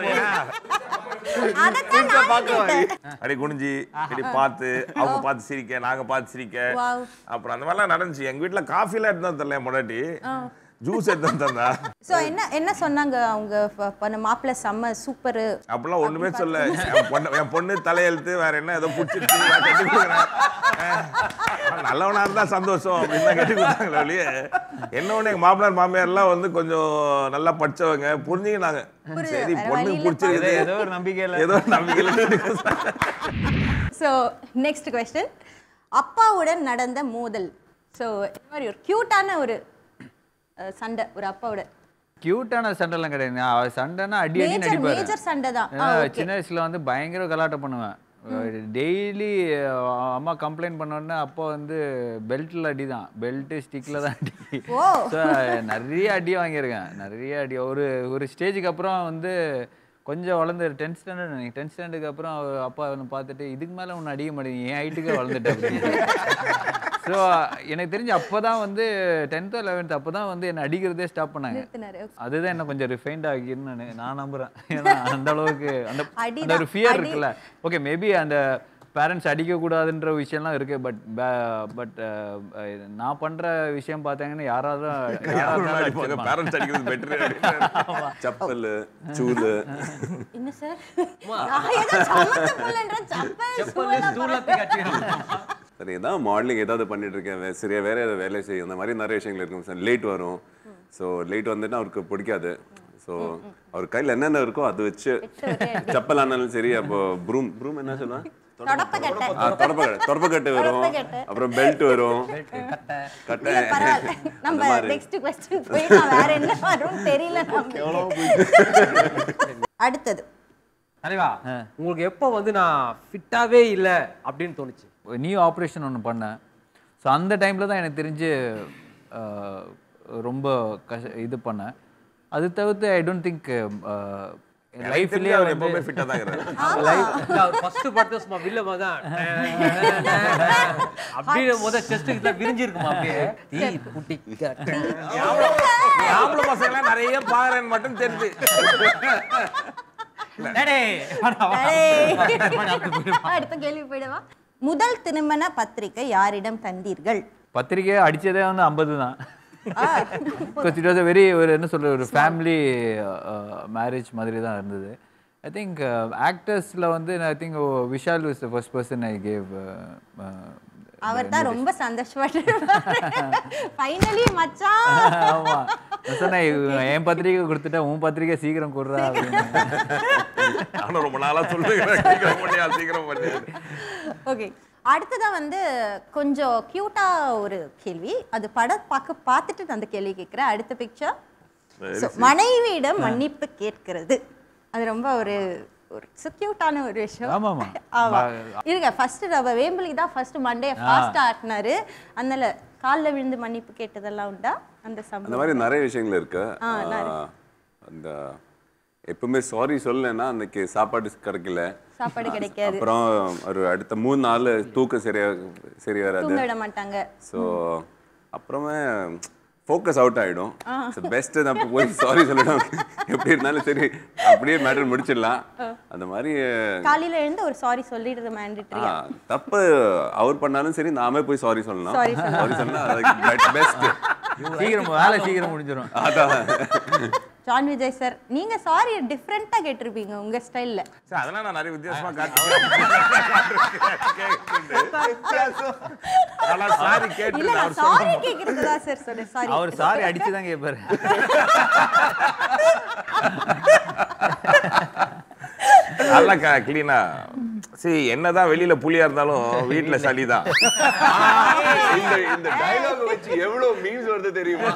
அப்படி குனிஞ்சி இப்படி பார்த்து அவங்க பார்த்து சிரிக்க, நாங்க பார்த்து சிரிக்க, அப்புறம் அந்த மாதிரிலாம் நடந்துச்சு. எங்க வீட்டுல காஃபி எல்லாம் எடுத்து தெரியல, முன்னாடி ஜூஸ் எடுத்து தந்தா. சோ என்ன சொன்னாங்க அவங்க? மாப்பிள்ளை செம்ம சூப்பர் அப்படிலாம் ஒண்ணுமே சொல்ல. என் பொண்ணு தலையெழுத்து வேற என்ன ஏதோ பிடிச்சிருச்சு, நல்லவனா இருந்தா சந்தோஷம் அப்படின்னு தான் கட்டி கொடுத்தாங்களே ஒழிய, என்ன ஒண்ணு எங்க மாமனார் மாமியார்லாம் வந்து கொஞ்சம் நல்லா படிச்சவங்க, புரிஞ்சுக்கினாங்க. சரி, பொண்ணு பிடிச்சிருக்குது, ஏதோ ஒரு நம்பிக்கையில. So next question. அப்பாவுடன் நடந்த மோதல். சோ இந்த மாதிரி ஒரு கியூட்டான ஒரு சண்டை, ஒரு அப்பாவோட கியூட்டான சண்டைலாம் கிடையாது. சண்டைனா அடி நடிப்பாரு. மேஜர் சண்டை தான். சின்ன வயசுல வந்து பயங்கர கலாட்டம் பண்ணுவேன். டெய்லி அம்மா கம்ப்ளைண்ட் பண்ணோடனே அப்பா வந்து பெல்ட்ல அடி தான், பெல்ட் ஸ்டிக்ல தான் அடி. நிறைய அடி வாங்கியிருக்கேன், நிறைய அடி. ஒரு ஸ்டேஜுக்கு அப்புறம் வந்து கொஞ்சம் வளர்ந்து 10th ஸ்டாண்டர்டுக்கு அப்புறம் அப்பா ஒன்று பார்த்துட்டு, இதுக்கு மேலே ஒன்று அடிக்க மாட்டேங்க, என் ஹைட்டுக்கே வளர்ந்துட்டேன் அப்படின்னு. ஸோ எனக்கு தெரிஞ்சு அப்போ தான் வந்து 10th or 11th அப்போ தான் வந்து என்னை அடிக்கிறதே ஸ்டாப் பண்ணாங்க. அதுதான் என்ன கொஞ்சம் ரிஃபைண்ட் ஆகின்னு நான் நம்புகிறேன். ஏன்னா அந்த அளவுக்கு அந்த ஒரு ஃபியர் இருக்குல்ல. ஓகே, மேபி அந்த பேரண்ட்ஸ் அடிக்கக்கூடாதுன்ற விஷயம்லாம் இருக்கு. பட் நான் பண்ற விஷயம் பார்த்தாங்கன்னா யாராவது பேரண்ட்ஸ் அடிக்கிறது பெட்டர். செப்பல், சூலு. என்ன சார்? சரி, ஏதாவது மாடலிங் ஏதாவது பண்ணிட்டு இருக்கேன், சரியா வேற ஏதாவது வேலை செய்யும், அந்த மாதிரி நிறைய விஷயங்கள் இருக்கும் சார். லேட் வரும். ஸோ லேட் வந்துட்டு அவருக்கு பிடிக்காது. ஸோ அவர் கையில் என்னென்ன இருக்கோ அதை வச்சு, செப்பல் ஆனாலும் சரி, அப்போ ப்ரூம் என்ன சொல்லுவேன், தொடப்பக்கட்டு வரும், அப்புறம் பெல்ட் வரும், கட்டை. நம்ம நெக்ஸ்ட் क्वेश्चन போயிடலாம், வேற என்ன வரும் தெரியல நமக்கு. அடுத்தது தலைவா, உங்களுக்கு எப்போ வந்து நான் ஃபிட்டாவே இல்லை அப்படின்னு தோணுச்சு? நியூ ஆப்ரேஷன் ஒன்று பண்ணேன். ஸோ அந்த டைமில் தான் எனக்கு தெரிஞ்சு ரொம்ப இது பண்ணேன். அது தவிர்த்து ஐ டோன்ட் திங்க் லைஃப்லயே அவர் எப்பவுமே ஃபிட்டா தான் இருக்காரு. ஃபர்ஸ்ட் பர்த் சும்மா வில்ல மாதிரி அப்படியே முத செஸ்ட்க்கு தான் விரிஞ்சி இருக்குமா, அப்படியே ஈ குட்டி ஆம்பளை பசங்க எல்லாம் நிறைய பாக்குறேன்னு மட்டும் தெரிஞ்சு. அடுத்த கேள்வி போயிடவா? முதல் திருமண பத்திரிகை யாரிடம் தந்தீர்கள்? பத்திரிகை அடிச்சதே வந்து 50 தான். இட் வாஸ் வெரி ஒரு என்ன சொல்ற ஒரு ஃபேமிலி மேரேஜ் மாதிரி தான் இருந்தது. ஐ திங்க் ஆக்டர்ஸ்ல வந்து I think Vishal was the first person I gave. அவர் தான் ரொம்ப சந்தோஷப்பட்டாரு. ஃபைனலி மச்சான். ஆமா, சொன்னா என் பத்திரிகை கொடுத்துட்டா உன் பத்திரிகை சீக்கிரம் கொடுறா அப்படின்னு. நானும் ரொம்ப நாளா சொல்றேன், சீக்கிரம் பண்ணி. ஓகே, அடுத்ததான் வந்து கொஞ்சம் கியூட்டா ஒரு கேள்வி. அது படம் பார்த்துட்டு அந்த கேள்வி கேட்குறேன். அடுத்த பிக்சர். மனைவியிடம் மன்னிப்பு கேட்கிறது, அது ரொம்ப ஒரு கியூட்டான ஒரு விஷயம். ஆமாமா. ஆமா, இருங்க. ஃபர்ஸ்ட் நம்ம வேம்புலி தான் ஃபர்ஸ்ட் மண்டே ஃபாஸ்டா ஆட்டினாரு. அதனால காலில் விழுந்து மன்னிப்பு கேட்டதெல்லாம் உண்டா? அந்த மாதிரி நிறைய விஷயங்கள் இருக்கு. அந்த எப்பவுமே சாரி சொல்லலைன்னா அன்னைக்கு சாப்பாடு கிடைக்கல, சாப்பாடு கிடைக்காது. அப்புறம் ஒரு அடுத்த 3 நாள் தூக்கம் சரி வராது, தூங்க விட மாட்டாங்க. ஸோ அப்புறமே ஃபோக்கஸ் அவுட் ஆகிடும். ஸோ பெஸ்ட்டு நம்ம போய் சாரி சொல்லணும், எப்படி இருந்தாலும் சரி அப்படியே மேட்டர் முடிச்சிடலாம். அந்த மாதிரி காலையில் எழுந்து ஒரு சாரி சொல்லிடுறது மேண்டேட்டரியா? தப்பு அவர் பண்ணாலும் சரி நாமே போய் சாரி சொல்லணும். சாரி சொன்னா அதுக்கு பெஸ்ட், சீக்கிரம் வேலை சீக்கிரம் முடிஞ்சிடும். அதான் ஜான் விஜய் சார், நீங்க சாரி டிஃபரெண்டா கேட்டிருப்பீங்க உங்க ஸ்டைல்ல. சார் அதெல்லாம் நான் நிறைய வித்தியாசமா காட்டுறேன். சாரி கேட்டு இல்ல, நான் சாரி கேக்குறதா சார் சொல்றேன். சாரி அவர் சாரி அடிச்சு தான் கேட்பாரு. அதெல்லாம் கிளீனா சரி என்னதான் வெளியில புலியா இருந்தாலும் வீட்டுல சளிதான். இந்த டயலாக் வச்சு எவ்வளவு மீம்ஸ் வருது தெரியுமா?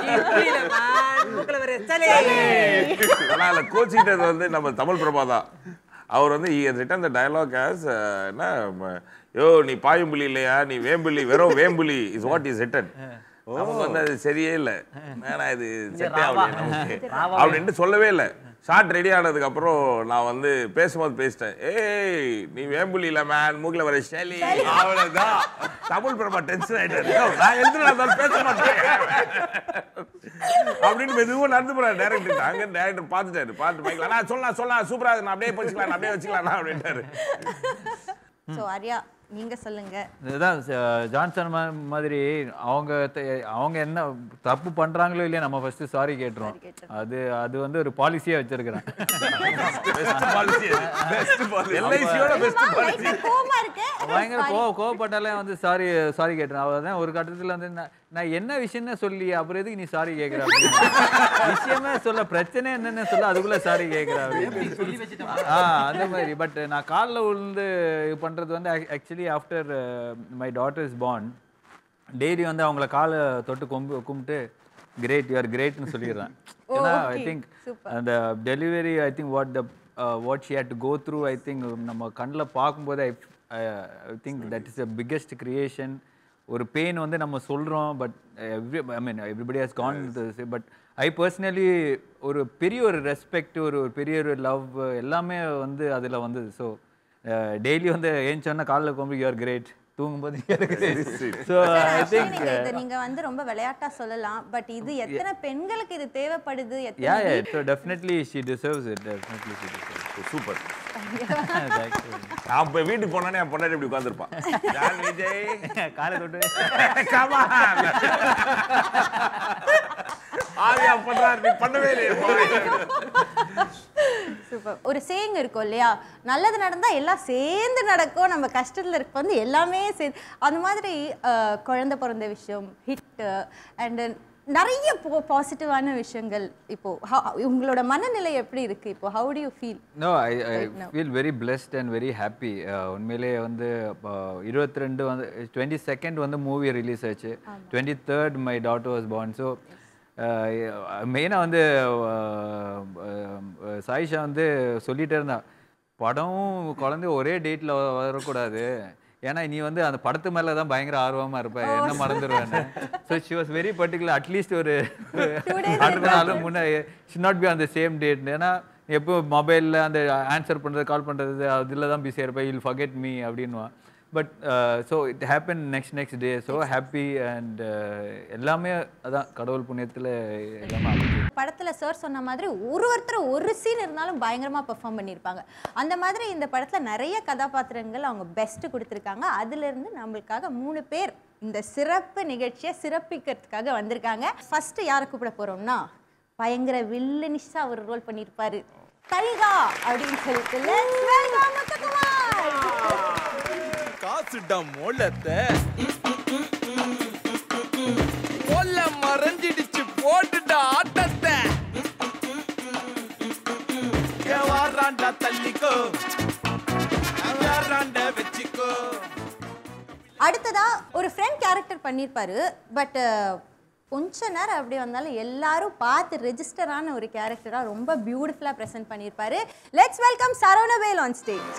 ஆனா அதுல கோச்சிட்டது வந்து நம்ம தமிழ் பிரபா தான். அவர் வந்து ரிட்டன் த டயலாக் ஆஸ் என்ன யோ நீ பாயும்புலி இல்லையா நீ வேம்புலி வெறும் Vembuli is what is written. நமக்கு வந்து அது சரியே இல்லை ஏன்னா இது செட்டே ஆகல நமக்கு அப்படின்ட்டு சொல்லவே இல்லை. ஷார்ட் ரெடி ஆனதுக்கு அப்புறம் நான் வந்து பேசும்போது பேசிட்டேன் ஏய் நீ வேம்புலி இல்ல மேன் மூக்கில் வர ஷெலி அவ்வளவுதான். தமிழ் பிரபா டென்ஷன் ஆயிட்டாரு நான் எழுதுனா பேச மாட்டேன் அப்படின்னு மெதுவாக நடந்து போறாரு டேரக்டர். அங்கே டேரக்டர் பார்த்துட்டாரு பார்த்து மைக்கில் நான் சொல்லலாம் சூப்பரா நான் அப்படியே வச்சுக்கலாம் அப்படியே வச்சுக்கலாம் அப்படின்ட்டாரு. ஸோ ஆர்யா நீங்க சொல்லுங்க. இதுதான் ஜான்சன் மாதிரி அவங்க என்ன தப்பு பண்றாங்களோ இல்லையா நம்ம ஃபர்ஸ்ட் சாரி கேட்டுறோம். அது வந்து ஒரு பாலிசியா வச்சிருக்கிறேன். பயங்கர கோவப்பட்டாலே வந்து சாரி கேட்டுறேன். அவதான் ஒரு கட்டத்துல வந்து நான் என்ன விஷயம்னு சொல்லி அப்புறம் எதுக்கு நீ சாரி கேட்குற விஷயமே சொல்ல பிரச்சனை என்னன்னு சொல்ல அதுக்குள்ள சாரி கேட்குற அந்த மாதிரி. பட் நான் காலில் விழுந்து பண்றது வந்து actually after my daughter is born daily வந்து அவங்கள காலை தொட்டு கும்பிட்டு கிரேட் யூ ஆர் கிரேட்னு சொல்லிடுறேன். ஏன்னா ஐ திங்க் அந்த delivery I think what she had to go through I think நம்ம கண்ணில் பார்க்கும்போது I think that is the biggest creation. ஒரு பெயின் வந்து நம்ம சொல்கிறோம் but I mean everybody has gone but I personally ஒரு பெரிய ஒரு ரெஸ்பெக்ட் ஒரு பெரிய ஒரு லவ் எல்லாமே வந்து அதில் வந்தது. ஸோ டெய்லி வந்து ஏன் சொன்ன காலில் கொம்பு யூ ஆர் கிரேட் தூங்கும்போது ஸோ ஐ திங்க் நீங்க வந்து ரொம்ப விளையாட்டா சொல்லலாம் பட் இது எத்தனை பெண்களுக்கு இது தேவைப்படுது? So definitely she deserves it. Definitely she deserves. Super. நான் இப்போ வீட்டுக்கு போனானே என் பொண்டாட்டி இப்படி உட்காந்துருப்பான் விஜய் காலை தொட்டு ஆரியா பண்றாரு நீ பண்ணவே இல்லையே. சூப்பர். ஒரு சேயிங் இருக்கும் இல்லையா நல்லது நடந்தா எல்லாம் சேர்ந்து நடக்கும் நம்ம கஷ்டத்துல இருக்க வந்து எல்லாமே சேர்ந்து அந்த மாதிரி குழந்தை பிறந்த விஷயம் ஹிட் அண்ட் நிறைய பாசிட்டிவான விஷயங்கள். இப்போ உங்களோட மனநிலை எப்படி இருக்கு இப்போ? How do you feel? No I feel very blessed and very happy. உண்மையிலேயே வந்து 22 வந்து 22nd வந்து மூவி ரிலீஸ் ஆச்சு. 23rd my daughter was born. So மெயினாக வந்து சாயிஷா வந்து சொல்லிகிட்டே இருந்தான் படம் குழந்தை ஒரே டேட்டில் வரக்கூடாது ஏன்னா நீ வந்து அந்த படத்து மேலே தான் பயங்கர ஆர்வமாக இருப்ப என்ன மறந்துடுவேன்னு. So she was very particular at least ஒரு 2 நாள் முன்னே should not be on the same date. ஏன்னா எப்போ மொபைலில் அந்த ஆன்சர் பண்ணுறது கால் பண்ணுறது அதில் தான் பிஸியாக இருப்பேன் யில் ஃபர்கெட் மீ அப்படின்வான். But so it happen next day. So happy and எல்லாமே அதான் கடவுள் புண்ணியத்தில் எல்லாமே. படத்தில் சார் சொன்ன மாதிரி ஒருத்தர் ஒரு சீன் இருந்தாலும் பயங்கரமாக பெர்ஃபார்ம் பண்ணியிருப்பாங்க. அந்த மாதிரி இந்த படத்தில் நிறைய கதாபாத்திரங்கள் அவங்க பெஸ்ட்டு கொடுத்துருக்காங்க. அதுலேருந்து நம்மளுக்காக 3 பேர் இந்த சிறப்பு நிகழ்ச்சியை சிறப்பிக்கிறதுக்காக வந்திருக்காங்க. ஃபஸ்ட்டு யாரை கூப்பிட போகிறோம்னா பயங்கர வில்லனிஷாக அவர் ரோல் பண்ணியிருப்பாரு கல்கா அப்படின்னு சொல்லிட்டு காசுடம் மொளத்தை கொல்ல மறைஞ்சிடுச்சு போட்டுட்ட ஆட்டத்தை வாராண்டா தள்ளிக்கோ வாராண்டா வெச்சிக்கோ. அடுத்ததா ஒரு ஃப்ரெண்ட் கேரக்டர் பண்ணியிருப்பாரு. பட் கொஞ்ச நேரம் அப்படி வந்தாலும் எல்லாரும் பார்த்து ரெஜிஸ்டர் ஆன ஒரு கேரக்டராக ரொம்ப பியூட்டிஃபுல்லாக ப்ரெசென்ட் பண்ணியிருப்பாரு. Let's welcome Saravanavel on stage.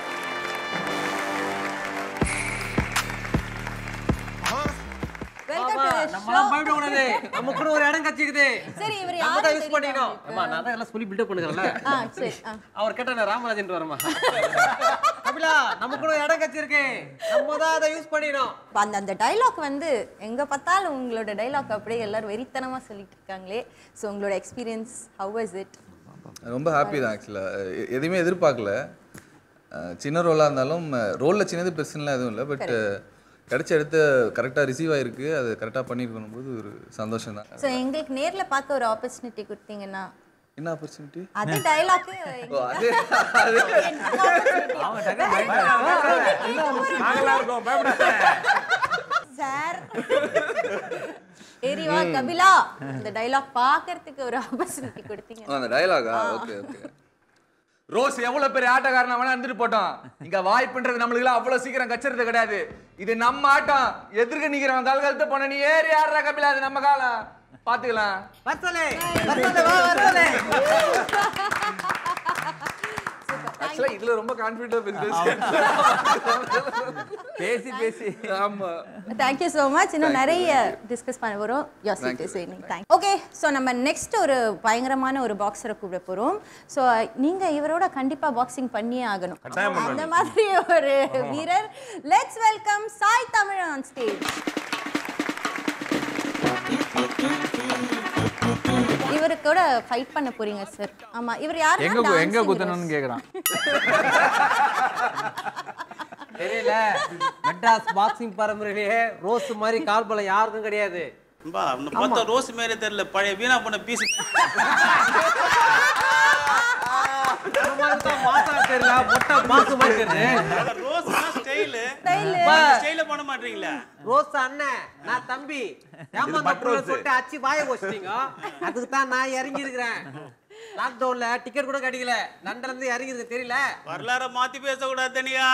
நமக்கு ஒரு இடம் கச்சிக்குது. சரி இவர் நம்ம தான் யூஸ் பண்ணிக்கணும். அம்மா நான் தான் எல்லாம் சொல்லி பில்ட் பண்ணுகிறேன்ல. சரி அவர் கேட்டா நான் ராமராஜன் வரமா கபிலா நமக்கு ஒரு இடம் கச்சிருக்கு நம்ம தான் அதை யூஸ் பண்ணிக்கணும். அந்த டைலாக் வந்து எங்க பார்த்தாலும் உங்களோட டைலாக் அப்படியே எல்லாரும் வெறித்தனமா சொல்லிட்டு இருக்காங்களே. ஸோ உங்களோட எக்ஸ்பீரியன்ஸ் ஹவ் இஸ் இட்? ரொம்ப ஹாப்பி தான் ஆக்சுவலாக. எதுவுமே எதிர்பார்க்கல. சின்ன ரோலாக இருந்தாலும் ரோலில் சின்னது பெருசுலாம் எதுவும் இல்லை. பட் கிடைச்ச இடத்த கரெக்டாக ரிசீவ் ஆகிருக்கு. அது கரெக்டாக பண்ணியிருக்கணும் போது ஒரு சந்தோஷம் தான். ஸோ எங்களுக்கு நேரில் பார்க்க ஒரு ஆப்பர்ச்சுனிட்டி கொடுத்தீங்கன்னா என்ன ஆப்பர்ச்சுனிட்டி? அது டைலாக் சார் ஏரிவா கபிலா இந்த டைலாக் பார்க்கறதுக்கு ஒரு ஆப்பர்ச்சுனிட்டி கொடுத்தீங்க. அந்த டைலாகா? Okay okay. ரோஸ் எவ்வளவு பெரிய ஆட்டக்காரனா வேணா இருந்துட்டு போட்டோம். இங்க வாய்ப்புன்றது நம்மளுக்கு அவ்வளவு சீக்கிரம் கச்சறது கிடையாது. இது நம்ம ஆட்டம். எதிர்க்க நிக்கிறவன் காலத்து போன நீ ஏறி ஆடுற கபிலா, அது நம்ம காலம். பாத்துக்கலாம். ஆக்சுவலா இதுல ரொம்ப கான்ஃபிடென்ட்டா பேசி ஆமா. Thank you so much. இன்னும் நிறைய டிஸ்கஸ் பண்ண போறோம். Your seat is waiting. Thank. Okay, so நம்ம நெக்ஸ்ட் ஒரு பயங்கரமான ஒரு பாக்ஸரை கூப்பிட போறோம். So நீங்க இவரோட கண்டிப்பா பாக்ஸிங் பண்ணியே ஆகணும். அந்த மாதிரி ஒரு வீரர். Let's welcome சாய் தமிழன் on stage. இவரு கூட ஃபைட் பண்ண போறீங்க சார். ஆமா, இவர் யாரு? எங்க குத்தணும்னு கேக்குறான். தெரியல, மெட்ராஸ் பாக்ஸிங் பரம்பரையிலேயே ரோஸ் மாதிரி கால் பலம் யாருக்கும் கிடையாது. பார்த்தா ரோஸ் மாதிரி தெரியல, பழைய வீணா பண்ண பீஸ் தெரியல, மொட்டை பாக்ஸ் மாதிரி ரோஸ் ஸ்டைல பண்ண மாட்டீங்களா? ரோஸ் அண்ணன், நான் தம்பி. சொல்லிட்டு அச்சு வாய வச்சிட்டீங்க. அதுக்கு தான் நான் இறங்கி இருக்கிறேன். லாக்டவுன்ல டிக்கெட் கூட கிடைக்கல, லண்டன்ல இருந்து இறங்கி இருக்கு. தெரியல, வரலாற மாத்தி பேசக்கூடாது தனியா.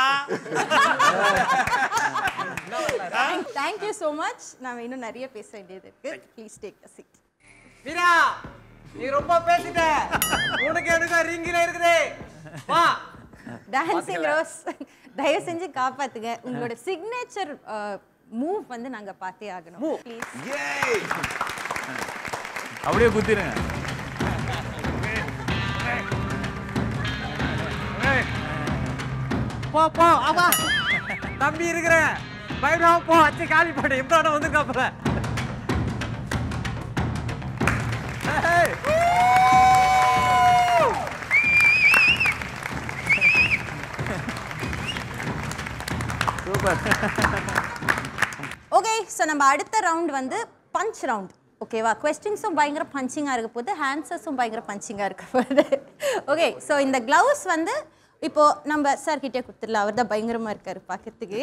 Thank you so much. நாம இன்னும் நிறைய பேச வேண்டியது இருக்கு. Please take a seat. வீரா, நீ ரொம்ப பேசிட்ட. உனக்கு எனக்கு ரிங்கில இருக்குது. வா. டான்சிங் ரோஸ், தயவு செஞ்சு காப்பாத்துங்க. உங்களோட சிக்னேச்சர் மூவ் வந்து நாங்க பார்த்தே ஆகணும். ப்ளீஸ். அப்படியே குத்திருங்க. போ போ, ஆமா தம்பி இருக்கிற பயப்படாம போ. அச்சு காலி போட்டு எப்படான வந்து காப்பல. சூப்பர். ஓகே, ஸோ நம்ம அடுத்த ரவுண்ட் வந்து பஞ்ச் ரவுண்ட். ஓகேவா? கொஸ்டின்ஸும் பயங்கர பஞ்சிங்காக இருக்க போது, ஆன்சர்ஸும் பயங்கர பஞ்சிங்காக இருக்க போகுது. ஓகே, ஸோ இந்த க்ளவுஸ் வந்து இப்போ நம்ம சார் கிட்டே கொடுத்துடலாம். அவர் தான் பயங்கரமாக இருக்கார் பார்க்கறதுக்கு.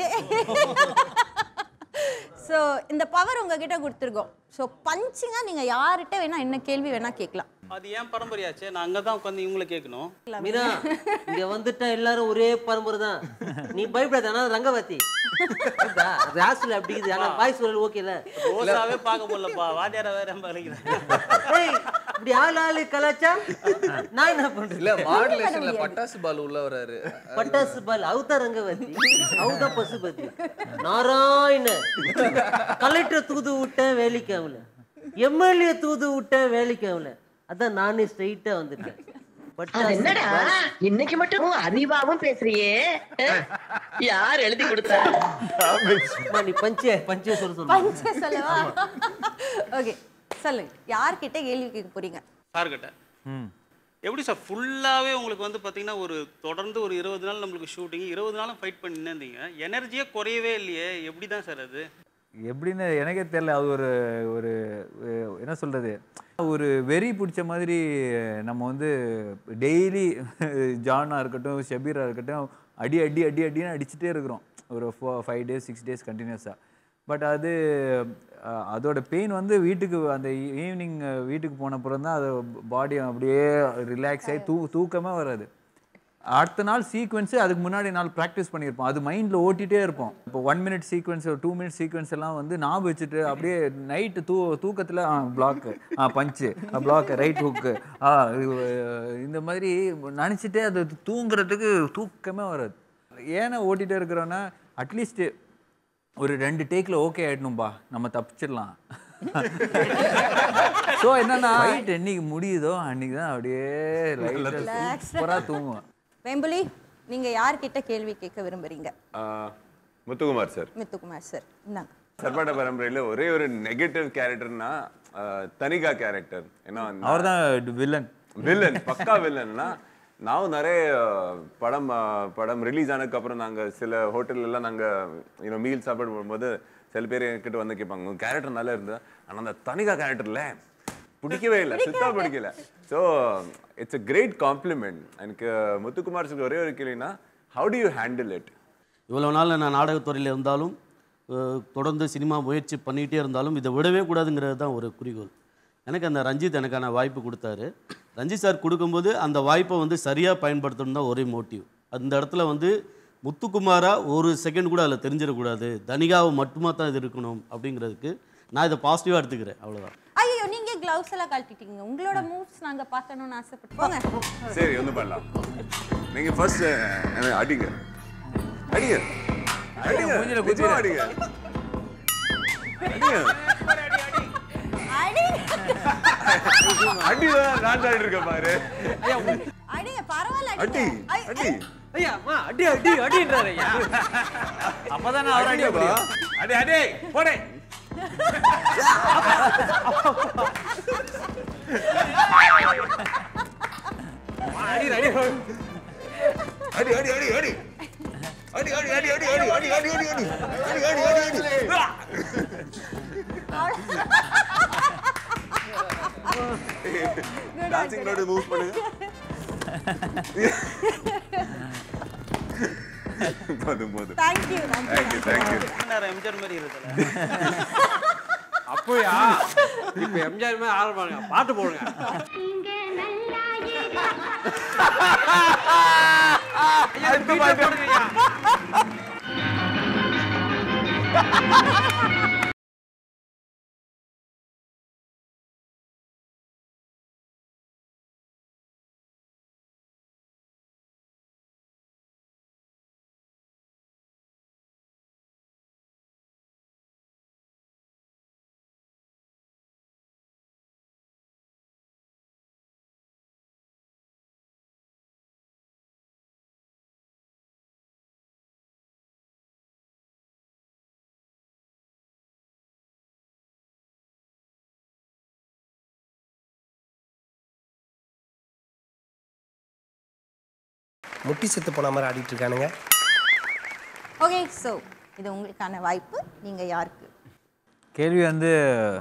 ஸோ இந்த பவர் உங்ககிட்ட கொடுத்துருக்கோம். ஸோ பஞ்சிங்காக நீங்கள் யார்கிட்ட வேணால் என்ன கேள்வி வேணால் கேட்கலாம். அது ஏன் பரம்பரையாச்சு? நான் அங்கே தான் உட்காந்து இவங்களை கேட்கணும். மீரா, இங்க வந்துட்டா எல்லாரும் ஒரே பரம்பரை தான். நீ பயப்படாத. ஆனா ரங்கவதி ராசுல அப்படி இருக்குது. ஆனா பாய்ஸ் சொல்லு ஓகேல. ரோஸாவே பார்க்க முடியலப்பா, வாத்தியார வேற பழகிறேன். இப்படி ஆளு கலாச்சா நான் என்ன பண்றேன்? இல்ல, மாடுலேஷன்ல பட்டாசு பால் உள்ள வராரு. பட்டாசு பால் அவுதா ரங்கவதி, அவுதா பசுபதி. நாராயண கலெக்டர் தூது விட்ட வேலைக்கு ஆகல, எம்எல்ஏ தூது விட்ட வேலைக்கு ஆகல. அதான் நானே ஸ்ட்ரைட்டா வந்துட்டேன். என்னடா இன்னைக்கு மட்டும் அறிவாவும் பேசுறியே? யார் எழுதி கொடுத்தா? நீ பஞ்சே சொல்லவா? ஓகே, சொல்லுங்க. யார்கிட்ட கேள்வி கேட்க போறீங்க? சார் கிட்ட. எப்படி சார் ஃபுல்லாவே உங்களுக்கு வந்து பாத்தீங்கன்னா ஒரு தொடர்ந்து ஒரு 20 நாள் நம்மளுக்கு ஷூட்டிங், 20 நாளும் ஃபைட் பண்ணினே இருந்தீங்க. எனர்ஜியே குறையவே இல்லையே, எப்படி தான் சார் அது? எப்படின்னு எனக்கே தெரியல. அது ஒரு ஒரு என்ன சொல்றது, ஒரு வெறி பிடிச்ச மாதிரி நம்ம வந்து டெய்லி ஜானாக இருக்கட்டும், ஷபீராக இருக்கட்டும், அடின்னு அடிச்சுட்டே இருக்கிறோம் ஒரு 5 days 6 days கண்டினியூஸாக. பட் அது அதோட பெயின் வந்து வீட்டுக்கு அந்த ஈவினிங் வீட்டுக்கு போனப்புறம் தான் அது பாடி அப்படியே ரிலாக்ஸ் ஆகி தூக்கமே வராது. அடுத்த நாள் சீக்வன்ஸு அதுக்கு முன்னாடி நாள் ப்ராக்டிஸ் பண்ணியிருப்போம். அது மைண்டில் ஓட்டிகிட்டே இருப்போம். இப்போ 1 minute சீக்வன்ஸ், 2 minute சீக்வன்ஸ் எல்லாம் வந்து ஞாபகம் வச்சுட்டு அப்படியே நைட்டு தூக்கத்தில் பிளாக்கு, பஞ்சு, பிளாக்கு, ரைட் ஹுக்கு, இந்த மாதிரி நினச்சிட்டே அது தூங்குறதுக்கு தூக்கமே வராது. ஏன்னா ஓட்டிகிட்டே இருக்கிறோன்னா அட்லீஸ்ட்டு ஒரு 2 டேக்கில் ஓகே ஆகிடணும்பா, நம்ம தப்பிச்சிடலாம். ஸோ என்னன்னா ஃபைட் என்னைக்கு முடியுதோ அன்றைக்கி தான் அப்படியே சூப்பராக தூங்குவோம். வெம்புலி, நீங்க யார்கிட்ட கேள்வி கேட்க விரும்புறீங்க? முத்துக்குமார் சார். முத்துக்குமார் சார், இந்தாங்க. சர்பாட்ட பரம்பரையில் ஒரே ஒரு நெகட்டிவ் கேரக்டர்னா தனிகா கேரக்டர். ஏன்னா அவர் தான் வில்லன், பக்கா வில்லன்னா. நானும் நிறைய படம் ரிலீஸ் ஆனதுக்கப்புறம் நாங்கள் சில ஹோட்டல்லாம் நாங்கள் மீல் சாப்பாடு போகும்போது சில பேர் என்கிட்ட வந்து கேட்பாங்க, உங்கள் கேரக்டர் நல்லா இருந்தது, ஆனால் அந்த தனிகா கேரக்டரில் பிடிக்கவே இல்லை, சுத்தா பிடிக்கல. So it's a great compliment. எனக்கு முத்துக்குமார் சார் ஒரே ஒரு கேள்வினா, how do you handle it? இவ்வளோ நாள் நான் நாடகத்துறையில் இருந்தாலும் தொடர்ந்து சினிமா முயற்சி பண்ணிகிட்டே இருந்தாலும் இதை விடவே கூடாதுங்கிறது தான் ஒரு குறிக்கோள். எனக்கு அந்த ரஞ்சித் எனக்கான வாய்ப்பு கொடுத்தாரு. ரஞ்சித் சார் கொடுக்கும்போது அந்த வாய்ப்பை வந்து சரியாக பயன்படுத்தணும் தான் ஒரே மோட்டிவ். அந்த இடத்துல வந்து முத்துக்குமாரா ஒரு செகண்ட் கூட அதில் தெரிஞ்சிடக்கூடாது, தனிகாவை மட்டுமா தான் இது இருக்கணும் அப்படிங்கிறதுக்கு நான் இதை பாசிட்டிவாக எடுத்துக்கிறேன். அவ்வளோதான். ஐயோ நீங்க கிளவுஸ் எல்லாம் கழட்டிட்டீங்க, உங்களோட மூவ்ஸ் நாங்க பார்க்கணும்னு ஆசைப்பட்டோங்க. சரி ஒன்றும் பண்ணலாம். நீங்கள் ஃபர்ஸ்ட் அடிங்க அடிங்க அடிங்க மூஞ்சில குத்திர அடிங்க அடி நான் தான் இருக்கேன் பாரு. அடிங்க பரவாயில்ல அடி அடி ஐயா அம்மா அடி அடி அடின்றாரு ஐயா. அப்பதான் அவர் அடி அடி அடி போடே. அடி அடி அடி அடி அடி அடி அடி அடி அடி அடி அடி அடி அடி அடி அடி அடி அடி அடி அடி டான்சிங் ரோடு மூவ் பண்ணுங்க. போதும் போதும். Thank you. எம்ஜிஆர் மாதிரி இருக்குல்ல. அப்போயா இப்ப எம்ஜிஆர் மாதிரி ஆரம்பிங்க, பாட்டு போடுங்க. அடுத்த பாட்டு போடுங்கய்யா. முட்டி செத்து போன மாதிரி ஆடிட்டு இருக்கானுங்க. ஓகே ஸோ இது உங்களுக்கான வாய்ப்பு. நீங்க யாருக்கு? கேள்வி வந்து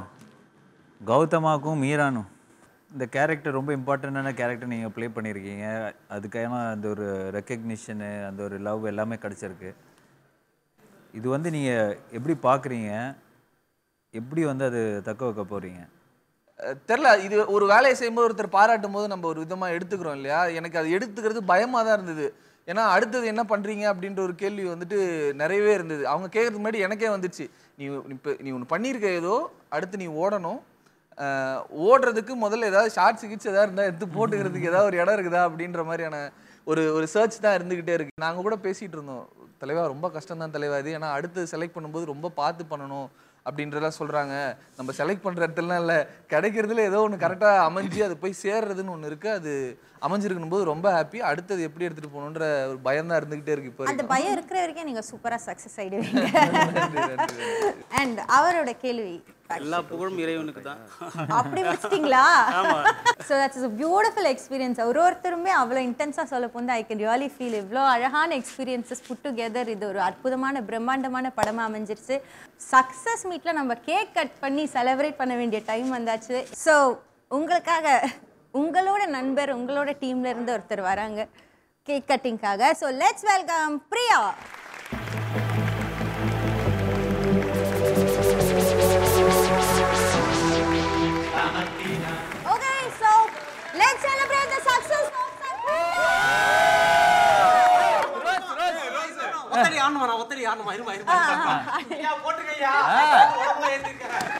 கௌதமாக்கும் மீரானும். இந்த கேரக்டர் ரொம்ப இம்பார்ட்டண்டான கேரக்டர் நீங்கள் ப்ளே பண்ணியிருக்கீங்க. அதுக்கான அந்த ஒரு ரெக்கக்னிஷனு, அந்த ஒரு லவ் எல்லாமே கிடச்சிருக்கு. இது வந்து நீங்கள் எப்படி பார்க்குறீங்க, எப்படி வந்து அது தக்க வைக்க போகிறீங்க? தெரில, இது ஒரு வேலையை செய்யும்போது ஒருத்தர் பாராட்டும் போது நம்ம ஒரு விதமாக எடுத்துக்கிறோம் இல்லையா? எனக்கு அது எடுத்துக்கிறது பயமாக தான் இருந்தது. ஏன்னா அடுத்தது என்ன பண்ணுறீங்க அப்படின்ற ஒரு கேள்வி வந்துட்டு நிறையவே இருந்தது. அவங்க கேட்குறதுக்கு முன்னாடி எனக்கே வந்துடுச்சு, நீ ஒன்று பண்ணியிருக்க, ஏதோ அடுத்து நீ ஓடணும், ஓடுறதுக்கு முதல்ல ஏதாவது ஷார்ட் சிகிச்சை ஏதாவது இருந்தால் எடுத்து போட்டுக்கிறதுக்கு ஏதாவது ஒரு இடம் இருக்குதா அப்படின்ற மாதிரியான ஒரு சர்ச் தான் இருந்துக்கிட்டே இருக்குது. நாங்கள் கூட பேசிகிட்டு இருந்தோம், தலைவா ரொம்ப கஷ்டம் தான் தலைவா இது, ஏன்னா அடுத்து செலக்ட் பண்ணும்போது ரொம்ப பார்த்து பண்ணணும் அப்படின்றதெல்லாம் சொல்கிறாங்க. நம்ம செலக்ட் பண்ணுற இடத்துலலாம் இல்லை, கிடைக்கிறதுல ஏதோ ஒன்று கரெக்டாக அமைஞ்சு அது போய் சேர்றதுன்னு ஒன்று இருக்குது. அது அமைஞ்சிருக்கும் போது ரொம்ப ஹாப்பி. அடுத்தது எப்படி எடுத்துகிட்டு போகணுன்ற ஒரு பயம் தான் இருந்துகிட்டே இருக்கு. இப்போ அந்த பயம் இருக்கிற வரைக்கும் நீங்கள் சூப்பராக சக்ஸஸ் ஆகிடுவீங்க. அண்ட் அவரோட கேள்வி, எல்லா புகழும் இறைவனுக்கு தான். அப்படி முடிச்சிட்டிங்களா? So that's is beautiful experience. ஒருத்தருமே அவ்வளோ இன்டென்ஸாக சொல்ல போது ஐ கேன் ரியலி ஃபீல் இவ்வளோ அழகான எக்ஸ்பீரியன்ஸஸ் புட் டுகெதர். இது ஒரு அற்புதமான பிரம்மாண்டமான படமாக அமைஞ்சிருச்சு. சக்ஸஸ் மீட்டில் நம்ம கேக் கட் பண்ணி செலிப்ரேட் பண்ண வேண்டிய டைம் வந்தாச்சு. ஸோ உங்களுக்காக உங்களோட நண்பர், உங்களோட டீம்ல இருந்து ஒருத்தர் வராங்க கேக் கட்டிங்காக. So let's welcome Priya. Okay, so let's celebrate the success of ஒத்தடி ஆணுமா, ஒத்தடி ஆணுமா, இருமா இருமா போட்டுக்கையா.